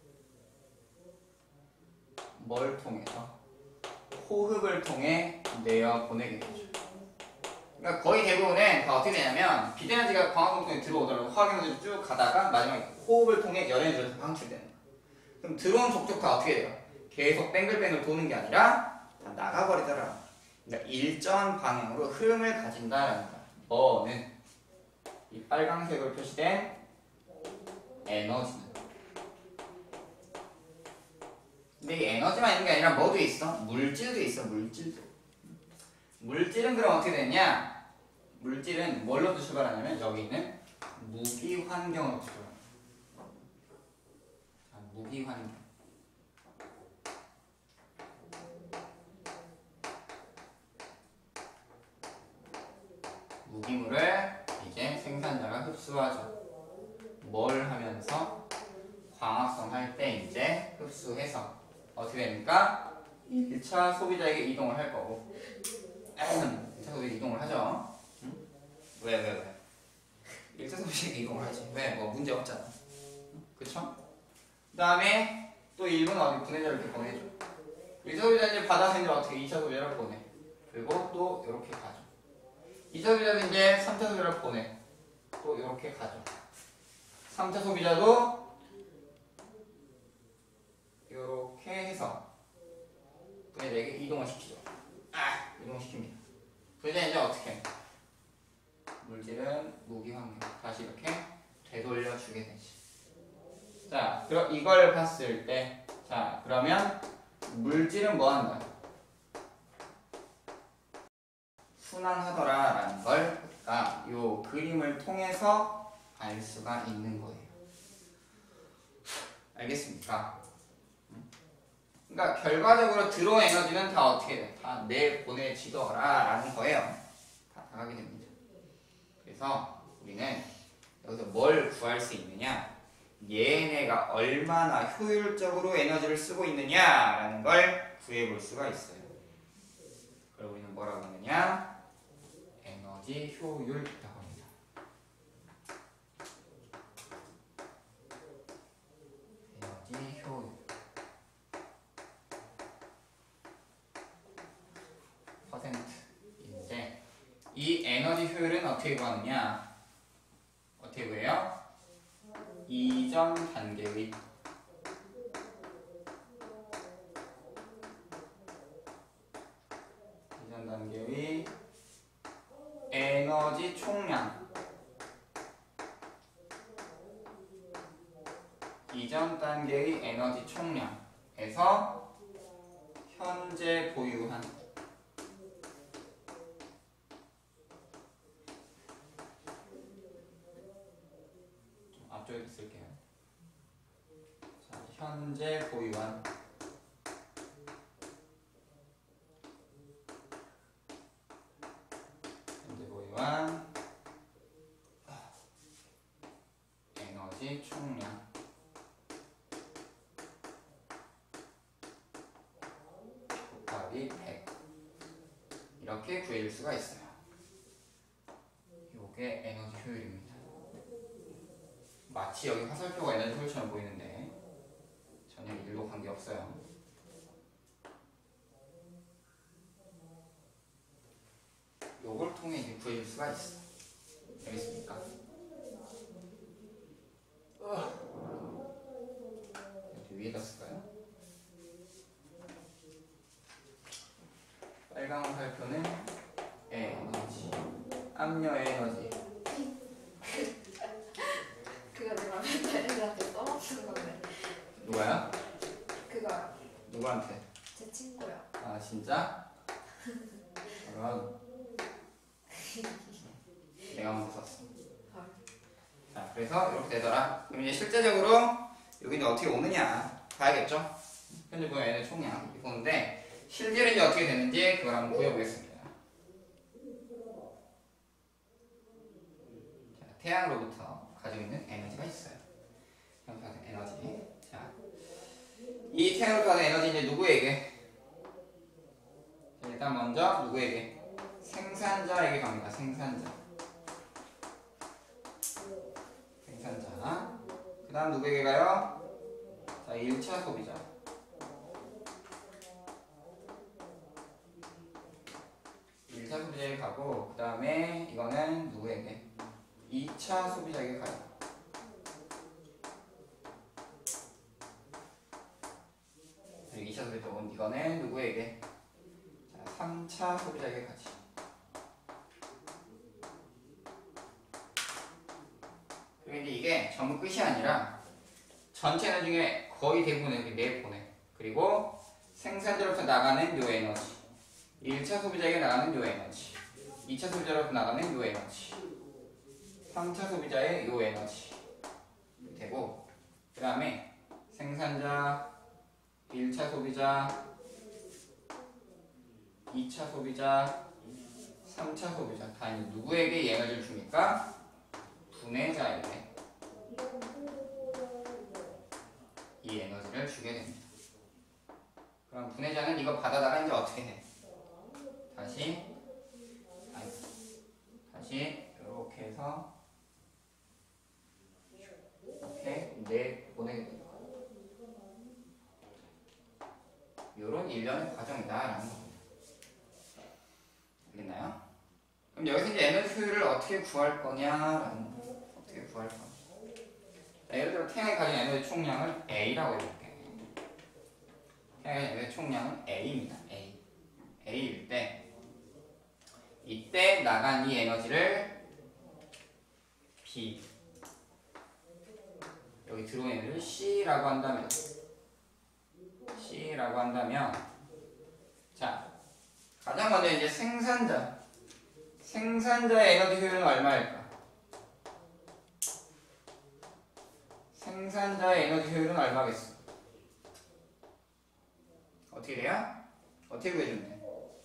Speaker 1: 뭘 통해서? 호흡을 통해 내어 보내게 되죠. 그러니까 거의 대부분은 다 어떻게 되냐면 비대에너지가 광합성통에 들어오더라도 화학에너지를 쭉 가다가 마지막에 호흡을 통해 열에너지를 방출되는 거예요. 그럼 들어온 족족 다 어떻게 돼요? 계속 뱅글뱅글 도는 게 아니라 다 나가버리더라. 그러니까 일정한 방향으로 흐름을 가진다라는 거야. 뭐는 이 빨강색으로 표시된 에너지는. 근데 이 에너지만 있는 게 아니라 뭐도 있어? 물질도 있어. 물질도. 물질은 그럼 어떻게 되냐? 물질은 뭘로 출발하냐면 여기 있는 무기 환경으로 출발합니다. 자, 무기 환경. 무기물을 이제 생산자가 흡수하죠. 뭘 하면서? 광합성 할 때 이제 흡수해서 어떻게 됩니까? 일 차 소비자에게 이동을 할 거고 일 차 소비자에게 이동을 하죠. 응? 왜, 왜, 왜? 일 차 소비자에게 이동을 하지. 왜? 뭐 문제 없잖아. 응? 그쵸? 그 다음에 또 일 분 어디 분해자를 이렇게 보내줘. 일 차 소비자 이제 받아서 이제 어떻게 이 차 소비자를 보내. 그리고 또 이렇게 가죠. 이 차 소비자는 이제 삼 차 소비자를 보내. 또 이렇게 가죠. 삼 차 소비자도 이렇게 해서 분해자에게 이동을 시키죠. 아, 이동시킵니다. 분해자 이제 어떻게 해? 물질은 무기 환경 다시 이렇게 되돌려 주게 되지. 자, 그럼 이걸 봤을 때, 자, 그러면 물질은 뭐 한다? 순환하더라라는 걸 우리가 요 그림을 통해서 알 수가 있는 거예요. 알겠습니까? 그러니까 결과적으로 들어온 에너지는 다 어떻게 돼? 다 내보내지더라라는 거예요. 다 나가게 됩니다. 그래서 우리는 여기서 뭘 구할 수 있느냐? 얘네가 얼마나 효율적으로 에너지를 쓰고 있느냐라는 걸 구해볼 수가 있어요. 그리고 우리는 뭐라고 하느냐? 에너지 효율이라고 합니다. 에너지 효율. 퍼센트인데 이 에너지 효율은 어떻게 구하느냐? 어떻게 구해요? 이전 단계의 이전 단계의 에너지 총량 이전 단계의 에너지 총량에서 현재 보유한 좀 앞쪽에 쓸게요. 자, 현재 보유한 현재 보유한 에너지 총량 곱하기 백 이렇게 구할 수가 있어요. 요게 에너지 효율입니다. 마치 여기 화살표가 에너지 효율처럼 보이는데 전혀 일도 관계없어요. 요걸 통해 이제 구해줄 수가 있어. 알겠습니까? 이렇게 위에다 쓸까요? 빨간 화살표는 에너지, 압력 에너지. 누가요?
Speaker 2: 그거요.
Speaker 1: 누구한테?
Speaker 2: 제 친구요.
Speaker 1: 아 진짜? 그럼 내가 먼저 썼어.
Speaker 2: 헐.
Speaker 1: 자 그래서 이렇게 되더라. 그럼 이제 실제적으로 여기 이제 어떻게 오느냐 봐야겠죠? 현재 보면 얘는 총량 이렇게 오는데 실제로 이제 어떻게 되는지 그걸 한번 구해보겠습니다. 자, 태양으로부터 가지고 있는 에너지가 있어요. 태양으로부터 가진 에너지. 자, 이 태양으로부터 가진 에너지 이제 누구에게? 자, 일단 먼저 누구에게? 생산자에게 갑니다. 생산자. 생산자. 그 다음 누구에게 가요? 자, 일 차 소비자. 일 차 소비자에게 가고, 그 다음에 이거는 누구에게? 이 차 소비자에게 가요. 그리고 이 차 소비자, 이거는 누구에게? 자, 삼 차 소비자에게 가지. 그리고 이제 이게 전부 끝이 아니라 전체 에너지 중에 거의 대부분 이렇게 내보내. 그리고 생산자로부터 나가는 요 에너지. 일 차 소비자에게 나가는 요 에너지. 이 차 소비자로부터 나가는 요 에너지. 삼 차 소비자의 요 에너지. 이렇게 되고, 그 다음에 생산자, 일 차 소비자, 이 차 소비자, 삼 차 소비자. 다 이제 누구에게 이 에너지를 줍니까? 분해자에게 이 에너지를 주게 됩니다. 그럼 분해자는 이거 받아다가 이제 어떻게 해? 다시 아니, 다시 이렇게 해서 이렇게 내보내게 됩니다. 이런 일련의 과정이다라는 겁니다. 알겠나요? 그럼 여기서 이제 에너지 효율을 어떻게 구할 거냐라는 거. 어떻게 구할 거냐? 자, 예를 들어 태양이 가진 에너지 총량을 A라고 해볼게. 태양의 에너지 총량은 A입니다. A. A일 때 이때 나간 이 에너지를 B, 여기 들어온 에너지를 C라고 한다면 C라고 한다면 자, 가장 먼저 이제 생산자 생산자의 에너지 효율은 얼마일까? 생산자의 에너지 효율은 얼마겠어? 어떻게 돼요? 어떻게 구해주면 돼?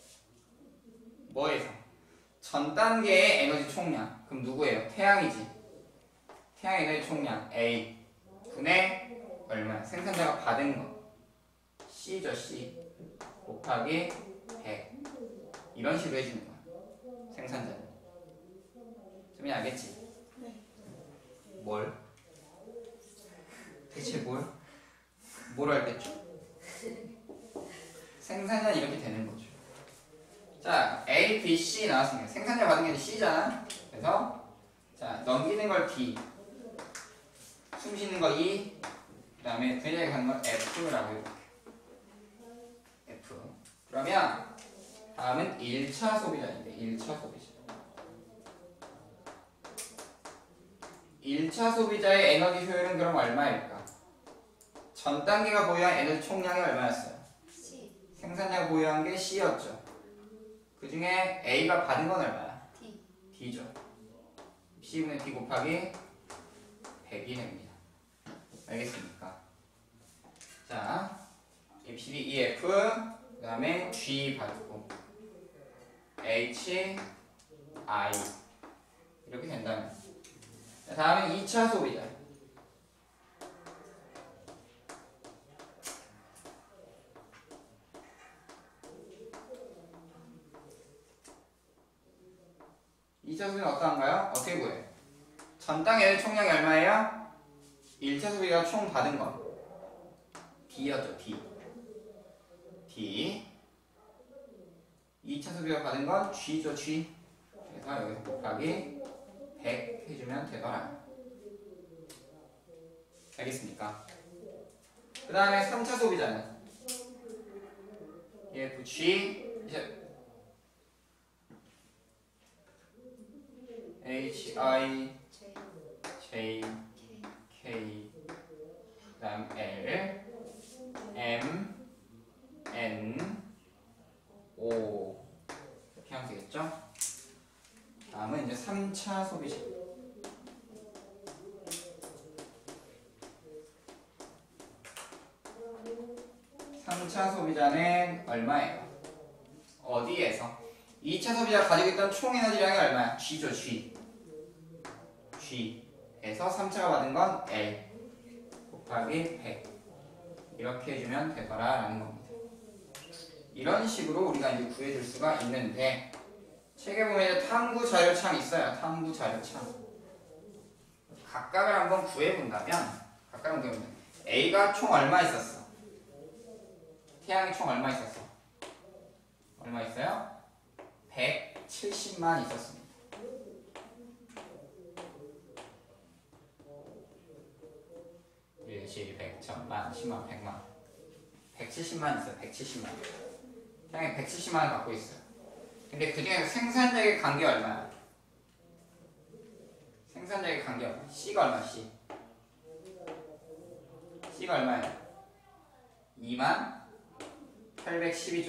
Speaker 1: 뭐에서? 전 단계의 에너지 총량. 그럼 누구예요? 태양이지. 태양 에너지 총량 A 분의 얼마야? 생산자가 받은 거 C죠. C 곱하기 백. 이런 식으로 해주는 거야. 생산자는. 좀 알겠지?
Speaker 2: 네.
Speaker 1: 뭘? 대체 뭘? 뭘 알겠죠? 생산자는 이렇게 되는 거죠. 자, A, B, C 나왔으니까 생산자 받은 게 C잖아. 그래서 자 넘기는 걸 D, 숨 쉬는 거 E, 그 다음에 분해자에 가는 걸 F라고 해볼게. F. 그러면 다음은 일 차 소비자인데 일 차 소비자. 일 차 소비자의 에너지 효율은 그럼 얼마일까? 전 단계가 보유한 에너지 총량이 얼마였어요?
Speaker 2: C.
Speaker 1: 생산자가 보유한 게 C였죠. 그 중에 A가 받은 건 얼마야?
Speaker 2: D.
Speaker 1: D죠. C분의 D 곱하기 백이 됩니다. 알겠습니까? 자, 이 P, E, F, 그 다음에 G 받고 H, I 이렇게 된다면 자, 다음은 이 차 소비자. 이 차 소비는 어떠한가요? 어떻게 구해? 전당 에너지 총량이 얼마예요? 일 차 소비가 총 받은 거 D였죠. D. D. 이 차 소비가 받은 건 G죠. G. 그래서 여기서 곱하기 백 해주면 되더라. 알겠습니까? 그 다음에 삼 차 소비자는 F, G, 이제 H, I,
Speaker 2: J.
Speaker 1: J,
Speaker 2: K.
Speaker 1: K, 그 다음 L, 삼 차 소비자는 얼마예요? 어디에서? 이 차 소비자가 가지고 있던 총 에너지량이 얼마야? G죠, G. G에서 삼 차가 받은 건 L 곱하기 백. 이렇게 해주면 되더라 라는 겁니다. 이런 식으로 우리가 이제 구해줄 수가 있는데, 책에 보면 이제 탐구 자료창 있어요. 탐구 자료창. 각각을 한번 구해본다면, 각각을 구해본다면 A가 총 얼마 있었어? 태양이 총 얼마 있었어? 얼마 있어요? 백칠십만 있었습니다. 일시, 백, 천만, 십만, 백만. 백칠십만 있어요. 백칠십만. 태양이 백칠십만을 갖고 있어요. 근데 그 중에서 생산자에게 간 게 얼마야? 생산자에게 간 게 얼마? C가 얼마? C. C가 얼마예요? 이만 팔백십이죠.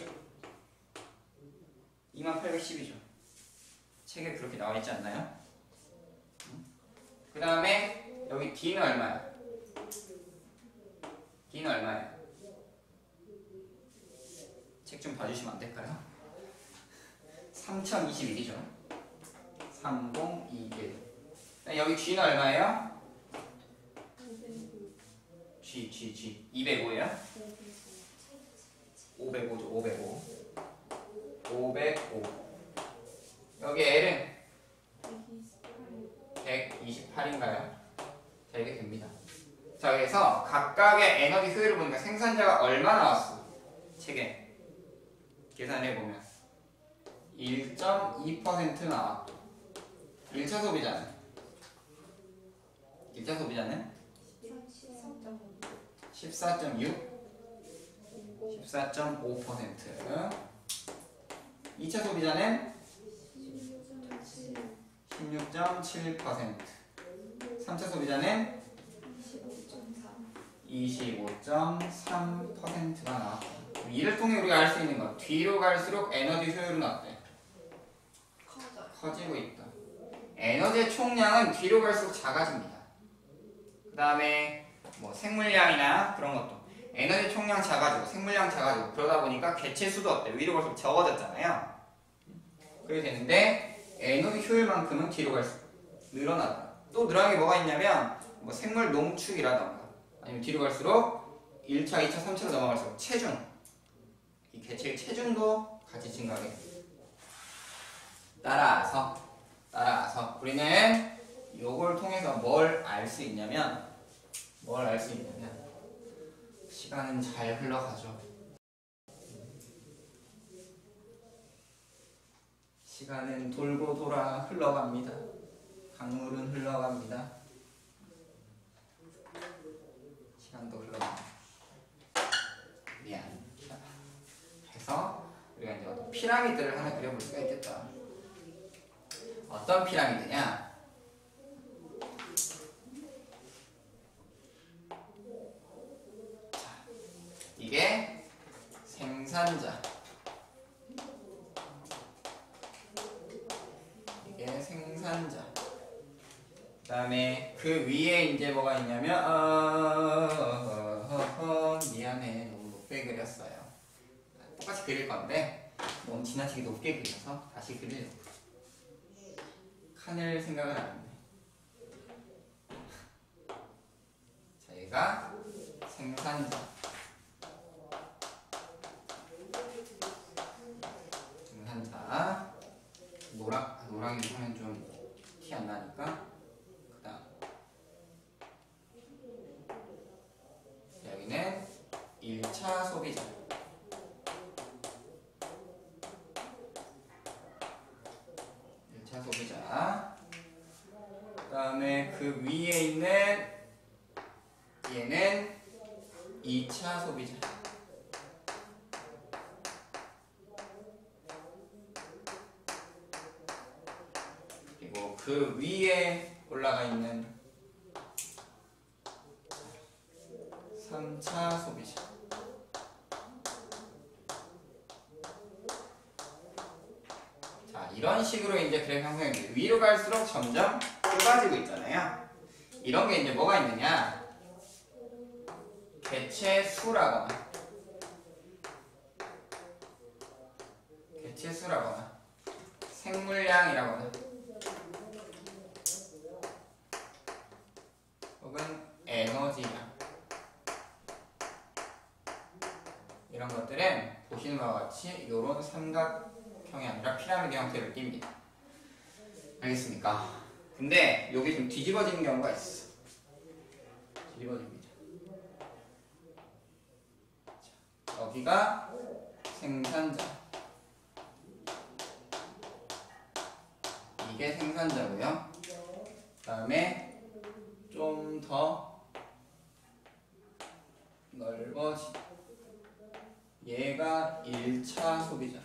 Speaker 1: 이만 팔백십이죠. 책에 그렇게 나와 있지 않나요? 그 다음에 여기 D는 얼마야? D는 얼마예요? 책 좀 봐주시면 안 될까요? 삼천이십일이죠. 삼천이십일. 여기 G는 얼마예요? G, G, G. 이백오예요? 오백오죠, 오백오. 오백오. 여기 L은 백이십팔인가요? 자, 이게 됩니다. 자, 그래서 각각의 에너지 효율을 보니까 생산자가 얼마 나왔어? 책에 계산해보면 일 점 이 퍼센트 나왔고, 일 차 소비자는? 일 차 소비자는? 십사 점 육? 십사 점 오 퍼센트. 이 차 소비자는? 십육 점 칠 퍼센트. 삼 차 소비자는? 이십오 점 삼 퍼센트가 나왔고, 이를 통해 우리가 알 수 있는 것, 뒤로 갈수록 에너지 효율은 어때? 커지고 있다. 에너지의 총량은 뒤로 갈수록 작아집니다. 그 다음에 뭐 생물량이나 그런 것도 에너지 총량 작아지고 생물량 작아지고 그러다 보니까 개체 수도 어때? 위로 갈수록 적어졌잖아요. 그렇게 되는데 에너지 효율만큼은 뒤로 갈수록 늘어나더라. 또 늘어나는 게 뭐가 있냐면 뭐 생물 농축이라던가 아니면 뒤로 갈수록 일 차, 이 차, 삼 차로 넘어갈수록 체중, 이 개체의 체중도 같이 증가하게 됩니다. 따라서 따라서 우리는 요걸 통해서 뭘 알 수 있냐면 뭘 알 수 있냐면 시간은 잘 흘러가죠. 시간은 돌고 돌아 흘러갑니다. 강물은 흘러갑니다. 시간도 흘러갑니다. 미안. 그래서 우리가 이제 어떤 피라미드를 하나 그려볼 수가 있겠다. 어떤 피라미드냐? 자, 이게 생산자, 이게 생산자. 그 다음에 그 위에 이제 뭐가 있냐면 어, 어, 어, 어, 미안해, 너무 높게 그렸어요. 똑같이 그릴 건데 너무 지나치게 높게 그려서 다시 그리려고. 칸을 생각을 안 했네. 자, 얘가 생산자. 생산자. 노랑, 노랑이 하면 좀 티 안 나니까. 그 다음. 여기는 일 차 소비자. 일 차 소비자. 그 다음에 그 위에 있는 얘는 이 차 소비자. 그리고 그 위에 올라가 있는 삼 차 소비자. 자, 이런 식으로 이제 그래프 형성이 위로 갈수록 점점 좁아지고 있잖아요. 이런 게 이제 뭐가 있느냐? 개체 수라거나 개체수라거나 생물량이라거나 혹은 에너지량 이런 것들은 보시는 바와 같이 이런 삼각형이 아니라 피라미드 형태를 띱니다. 알겠습니까? 근데 여기 좀 뒤집어지는 경우가 있어. 뒤집어집니다. 자, 여기가 생산자, 이게 생산자고요. 그 다음에 좀 더 넓어지, 얘가 일 차 소비자,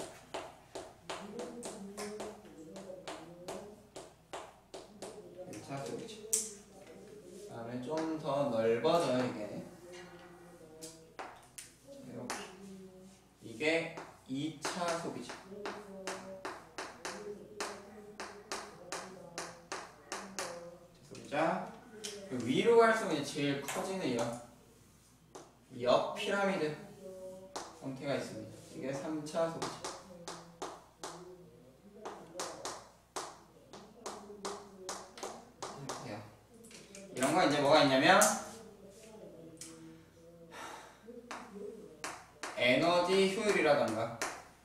Speaker 1: 일 차 소비자. 그 다음에 좀 더 넓어져요. 이게 이렇게, 이게 이 차 소비자. 소비자. 위로 갈수록 이제 제일 커지는 이런 옆 피라미드 형태가 있습니다. 이게 삼 차 소비자. 이렇게요. 이런 거 이제 뭐가 있냐면 에너지 효율이라던가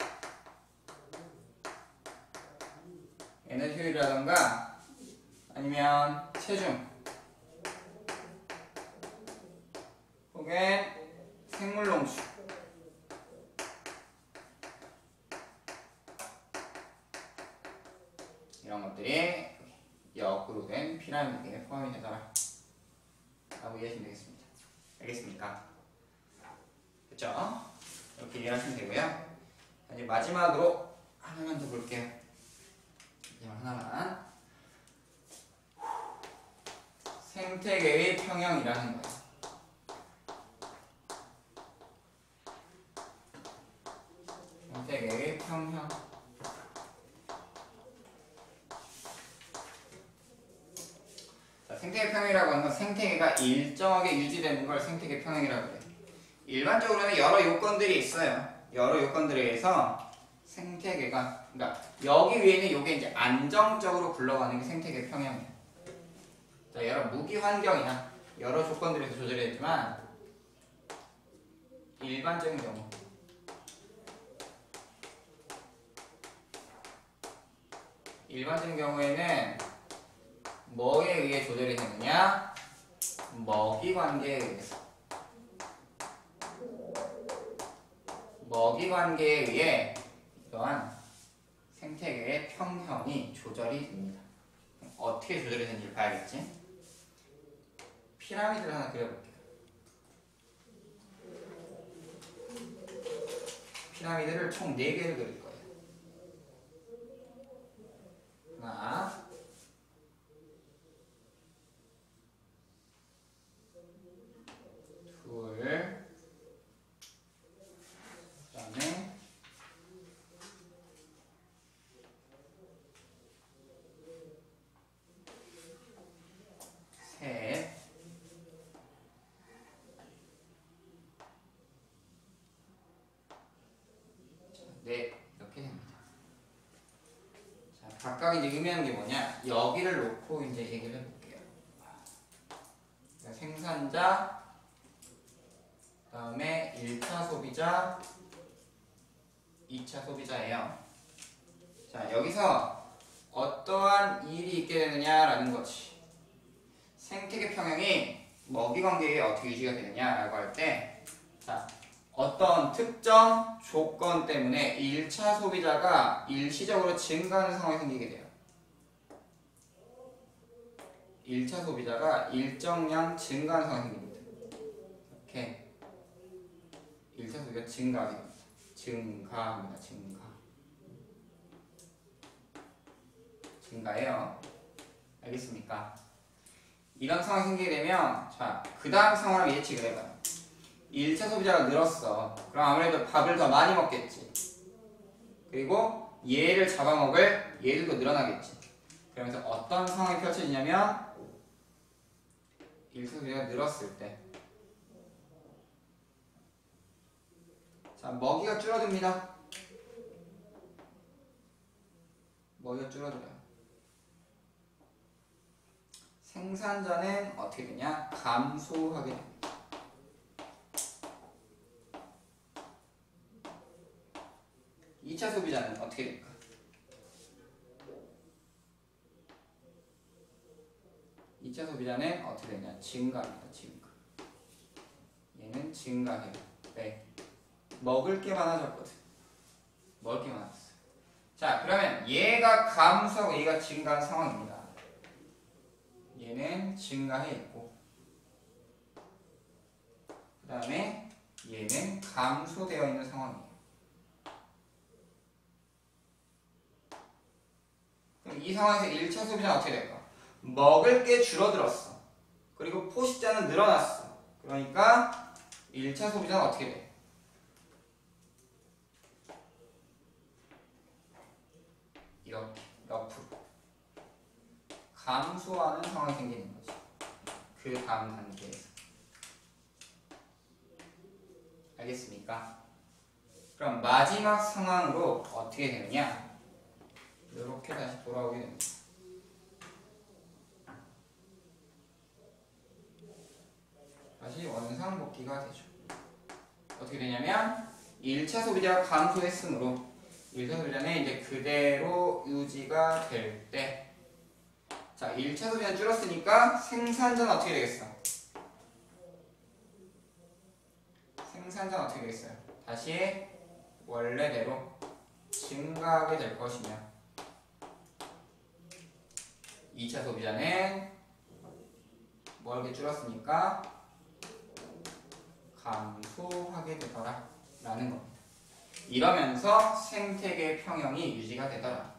Speaker 1: 에너지 효율이라던가 아니면 체중 혹은 생물 농축 이런 것들이 역으로 된 피라미드에 포함이 되더라 라고 이해하시면 되겠습니다. 알겠습니까? 그쵸? 이렇게 이해하시면 되고요. 이제 마지막으로 하나만 더 볼게요. 마지막 하나만. 생태계의 평형이라는 거예요. 생태계의 평형. 자, 생태계 평형이라고 하는 건 생태계가 일정하게 유지되는 걸 생태계 평형이라고 해요. 일반적으로는 여러 요건들이 있어요. 여러 요건들에 의해서 생태계가, 그러니까 여기 위에는 이게 이제 안정적으로 굴러가는 게 생태계 평형이에요. 자, 여러 무기 환경이나 여러 조건들에서 조절이 되지만 일반적인 경우 일반적인 경우에는 뭐에 의해 조절이 되느냐? 먹이 관계에 의해서. 먹이 관계에 의해 이러한 생태계의 평형이 조절이 됩니다. 어떻게 조절이 되는지 봐야겠지? 피라미드를 하나 그려볼게요. 피라미드를 총 네 개를 그릴 거예요. 하나, 둘, 그 다음에 셋, 넷, 이렇게 됩니다. 자, 각각 이제 의미하는 게 뭐냐? 여기를 놓고 이제 얘기를 해볼게요. 생산자, 그 다음에 일 차 소비자, 이 차 소비자예요. 자, 여기서 어떠한 일이 있게 되느냐라는 거지. 생태계 평형이 먹이 관계에 어떻게 유지가 되느냐라고 할 때, 자, 어떤 특정 조건 때문에 일 차 소비자가 일시적으로 증가하는 상황이 생기게 돼요. 일 차 소비자가 일정량 증가하는 상황이 생깁니다. 이렇게 일 차 소비가 증가하게 됩니다. 증가합니다. 증가. 증가해요. 알겠습니까? 이런 상황이 생기게 되면, 자, 그 다음 상황을 예측을 해봐요. 일 차 소비자가 늘었어. 그럼 아무래도 밥을 더 많이 먹겠지. 그리고 얘를 잡아먹을 얘들도 늘어나겠지. 그러면서 어떤 상황이 펼쳐지냐면 일 차 소비자가 늘었을 때, 자, 먹이가 줄어듭니다. 뭐가 줄어들어요? 생산자는 어떻게 되냐? 감소하게 됩니다. 이 차 소비자는 어떻게 될까? 이 차 소비자는 어떻게 되냐? 증가합니다. 증가. 얘는 증가해요. 네. 먹을 게 많아졌거든. 먹을 게 많아졌어요. 자, 그러면 얘가 감소하고 얘가 증가한 상황입니다. 얘는 증가해 있고, 그 다음에 얘는 감소되어 있는 상황이에요. 그럼 이 상황에서 일 차 소비자는 어떻게 될까? 먹을 게 줄어들었어. 그리고 포식자는 늘어났어. 그러니까 일 차 소비자는 어떻게 돼? 이렇게 옆으로 감소하는 상황이 생기는 거지. 그 다음 단계에서. 알겠습니까? 그럼 마지막 상황으로 어떻게 되느냐? 이렇게 다시 돌아오게 됩니다. 다시 원상복귀가 되죠. 어떻게 되냐면 일 차 소비자가 감소했으므로 일 차 소비자는 이제 그대로 유지가 될 때, 자, 일 차 소비자는 줄었으니까 생산자는 어떻게 되겠어? 생산자는 어떻게 되겠어요? 다시 원래대로 증가하게 될 것이며, 이 차 소비자는 뭐하게 줄었으니까 감소하게 되더라 라는 겁니다. 이러면서 생태계 평형이 유지가 되더라.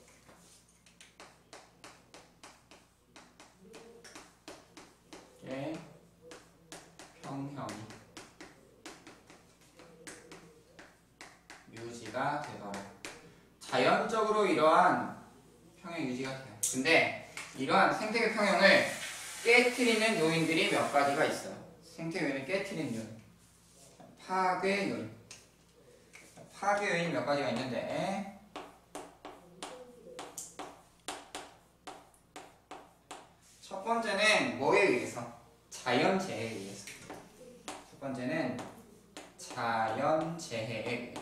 Speaker 1: 이게 평형이 유지가 되더라. 자연적으로 이러한 평형 유지가 돼요. 근데 이러한 생태계 평형을 깨트리는 요인들이 몇 가지가 있어요. 생태계 요인을 깨트리는 요인, 파괴 요인. 파괴 요인이 몇 가지가 있는데, 첫 번째는 뭐에 의해서? 자연재해에 의해서. 첫 번째는 자연재해에 의해.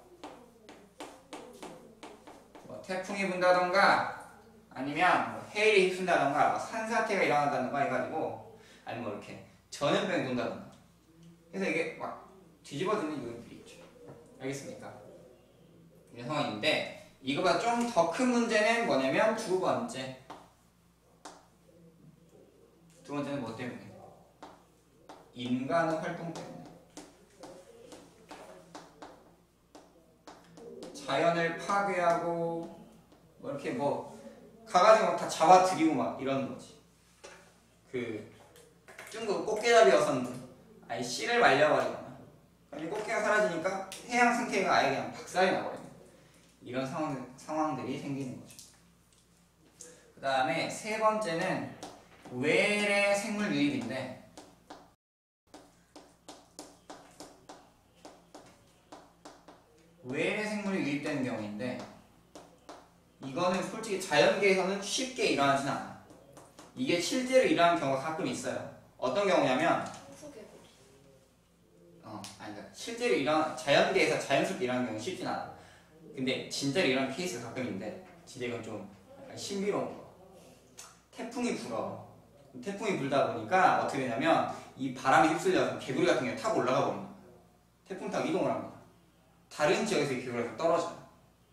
Speaker 1: 뭐 태풍이 분다던가, 아니면 뭐 해일이 휩쓴다던가, 뭐 산사태가 일어난다던가 해가지고, 아니면 뭐 이렇게 전염병이 돈다던가. 그래서 이게 막 뒤집어지는 요인들이 있죠. 알겠습니까? 이런 상황인데, 이거보다 좀 더 큰 문제는 뭐냐면 두 번째. 두 번째는 뭐 때문에? 인간의 활동 때문에. 자연을 파괴하고 뭐 이렇게 뭐 가가지고 막 다 잡아들이고 막 이러는 거지. 그 중국 꽃게잡이였었는데 아예 씨를 말려버리거나, 그럼 꽃게가 사라지니까 해양 생태계가 아예 그냥 박살이 나버려요. 이런 상황, 상황들이 생기는 거죠. 그 다음에 세 번째는 외래 생물 유입인데, 외래 생물이 유입되는 경우인데, 이거는 솔직히 자연계에서는 쉽게 일어나진 않아. 이게 실제로 일어나는 경우가 가끔 있어요. 어떤 경우냐면,
Speaker 2: 후계고리.
Speaker 1: 어, 아니, 그러니까 실제로 일어나, 자연계에서 자연스럽게 일어나는 경우는 쉽진 않아. 근데 진짜로 일어나는 케이스가 가끔 있는데, 진짜 이건 좀 약간 신비로운 거. 태풍이 불어. 태풍이 불다 보니까 어떻게 되냐면, 이 바람에 휩쓸려서 개구리 같은 게 타고 올라가 버립니다. 태풍 타고 이동을 합니다. 다른 지역에서 이 개구리가 떨어져요.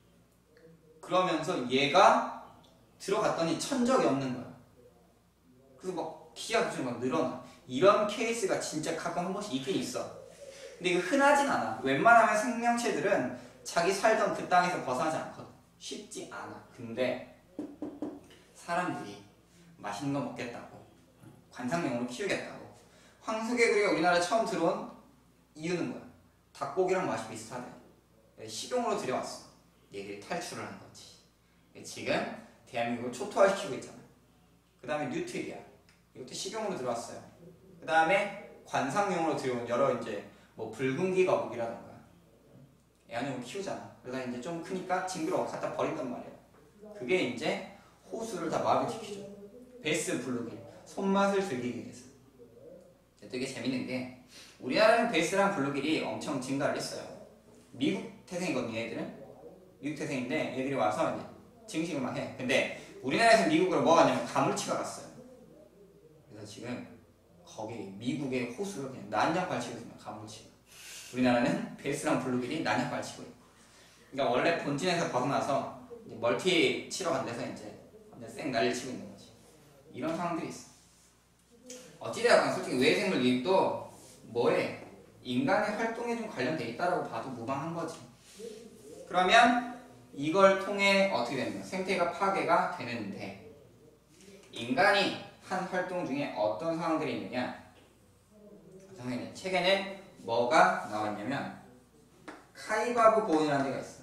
Speaker 1: 그러면서 얘가 들어갔더니 천적이 없는 거야. 그래서 막 기가 갑자기 막 늘어나. 이런 케이스가 진짜 가끔 한 번씩 있긴 있어. 근데 이거 흔하진 않아. 웬만하면 생명체들은 자기 살던 그 땅에서 벗어나지 않거든. 쉽지 않아. 근데 사람들이 맛있는 거 먹겠다고, 관상용으로 키우겠다고, 황소개구리가 우리나라에 처음 들어온 이유는 뭐야? 닭고기랑 맛이 비슷하대. 식용으로 들여왔어. 얘들이 탈출을 한 거지. 지금 대한민국을 초토화시키고 있잖아. 그 다음에 뉴트리아, 이것도 식용으로 들어왔어요. 그 다음에 관상용으로 들여온 여러 이제 뭐 붉은기 거북이라던가 애완용으로 키우잖아. 그러다 이제 좀 크니까 징그러워 갖다 버린단 말이야. 그게 이제 호수를 다 마비시키죠. 베스 블루길, 손맛을 즐기기 위해서. 되게 재밌는 게 우리나라는 베스랑 블루길이 엄청 증가를 했어요. 미국 태생이거든요, 얘들은. 미국 태생인데 얘들이 와서 이제 증식을 막 해. 근데 우리나라에서 미국으로 뭐가 왔냐면 가물치가 갔어요. 그래서 지금 거기 미국의 호수를 그냥 난장발치고 있습니다. 가물치가. 우리나라는 베스랑 블루길이 난장발치고 있고. 그러니까 원래 본진에서 벗어나서 이제 멀티 치러 간 데서 이제 완전 쌩 난리 치고 있는 거지. 이런 상황들이 있어. 어찌되었건 솔직히 외생물 유입도 뭐에 인간의 활동에 좀 관련돼 있다라고 봐도 무방한 거지. 그러면 이걸 통해 어떻게 되는 거야? 생태가 파괴가 되는데 인간이 한 활동 중에 어떤 상황들이 있느냐? 선생님 책에는 뭐가 나왔냐면 카이바브 고원이라는 데가 있어.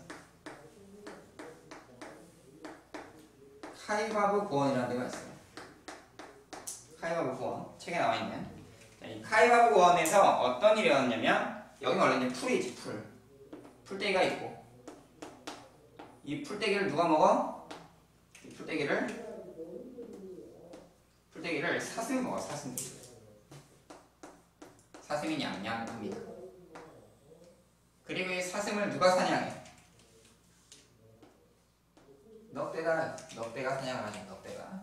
Speaker 1: 카이바브 고원이라는 데가 있어요. 카이바브 고원 책에 나와 있는 이 카이바브 고원에서 어떤 일이 일어났냐면 여기 원래 이제 풀이지 풀 풀떼기가 있고 이 풀떼기를 누가 먹어? 이 풀떼기를 풀떼기를 사슴이 먹어. 사슴이 사슴이 냥냥합니다. 그리고 이 사슴을 누가 사냥해? 늑대가 늑대가 사냥을 하죠. 늑대가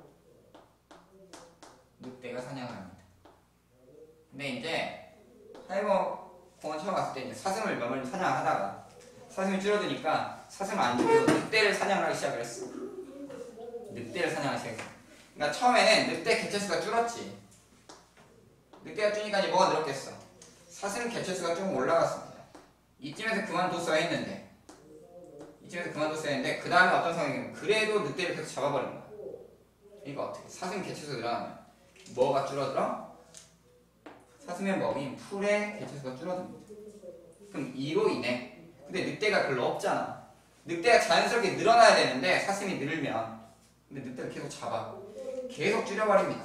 Speaker 1: 늑대가 사냥을 합니다. 근데 이제 하이버 공원 처음 갔을 때 이제 사슴을 몇 마리 사냥하다가 사슴이 줄어드니까 사슴 안 죽이고 늑대를 사냥하기 시작을 했어. 늑대를 사냥하기 시작했어. 그러니까 처음에는 늑대 개체수가 줄었지. 늑대가 줄니까 이제 뭐가 늘었겠어? 사슴 개체수가 좀 올라갔습니다. 이쯤에서 그만뒀어야 했는데 이쯤에서 그만뒀어야 했는데 그 다음에 어떤 상황이냐면 그래도 늑대를 계속 잡아버린 거야. 이거 어떻게? 사슴 개체수가 늘어나면 뭐가 줄어들어? 사슴의 먹인 풀의 개체수가 줄어듭니다. 그럼 이로 인해 근데 늑대가 별로 없잖아. 늑대가 자연스럽게 늘어나야 되는데 사슴이 늘면 근데 늑대를 계속 잡아. 계속 줄여버립니다.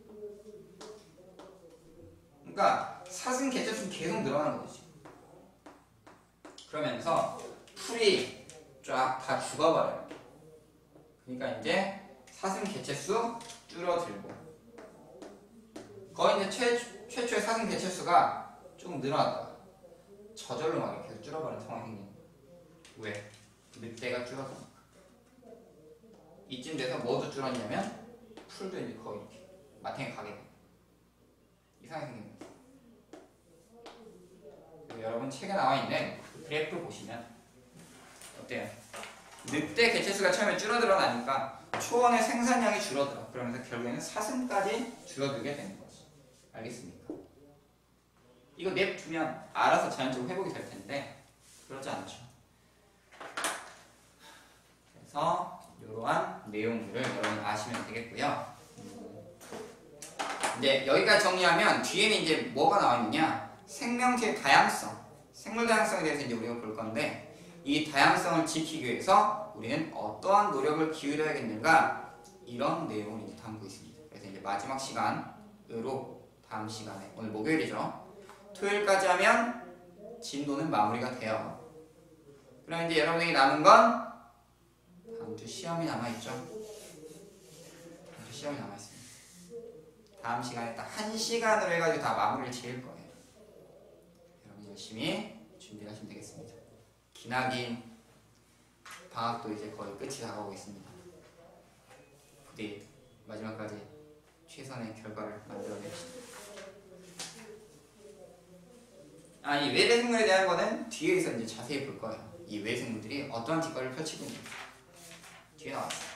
Speaker 1: 그러니까 사슴 개체수는 계속 늘어나는 거지. 그러면서 풀이 쫙 다 죽어버려요. 그러니까 이제 사슴 개체수 줄어들고 거의 이제 최, 최초의 사슴 개체수가 조금 늘어났다가 저절로 막 이렇게 줄어버리는 상황이 생기는 거예요. 왜? 늑대가 줄어드니까. 이쯤 돼서 뭐도 줄었냐면 풀도 이제 거의 이렇게 마탱이 가게 돼요. 이 상황이 생기는 거예요. 여러분 책에 나와 있는 그래프 보시면 어때요? 늑대 개체수가 처음에 줄어들어 나니까 초원의 생산량이 줄어들어. 그러면서 결국에는 사슴까지 줄어들게 되는 거지. 알겠습니까? 이거 냅두면 알아서 자연적으로 회복이 될 텐데 그렇지 않죠. 그래서 이러한 내용들을 여러분 아시면 되겠고요. 이제 여기까지 정리하면 뒤에는 이제 뭐가 나와 있느냐? 생명체의 다양성, 생물 다양성에 대해서 이제 우리가 볼 건데 이 다양성을 지키기 위해서 우리는 어떠한 노력을 기울여야겠는가? 이런 내용을 이제 담고 있습니다. 그래서 이제 마지막 시간으로 다음 시간에 오늘 목요일이죠. 토요일까지 하면 진도는 마무리가 돼요. 그럼 이제 여러분에게 남은 건 다음 주 시험이 남아있죠. 다음 주 시험이 남아있습니다. 다음 시간에 딱 한 시간으로 해가지고 다 마무리를 지을 거예요. 여러분 열심히 준비하시면 되겠습니다. 기나긴 방학도 이제 거의 끝이 다가오고 있습니다. 부디 마지막까지 최선의 결과를 만들어냅시다. 아, 이 외래생물에 대한 거는 뒤에서 이제 자세히 볼 거예요. 이 외생물들이 어떠한 뒷발을 펼치고 있는지 뒤에 나왔어요.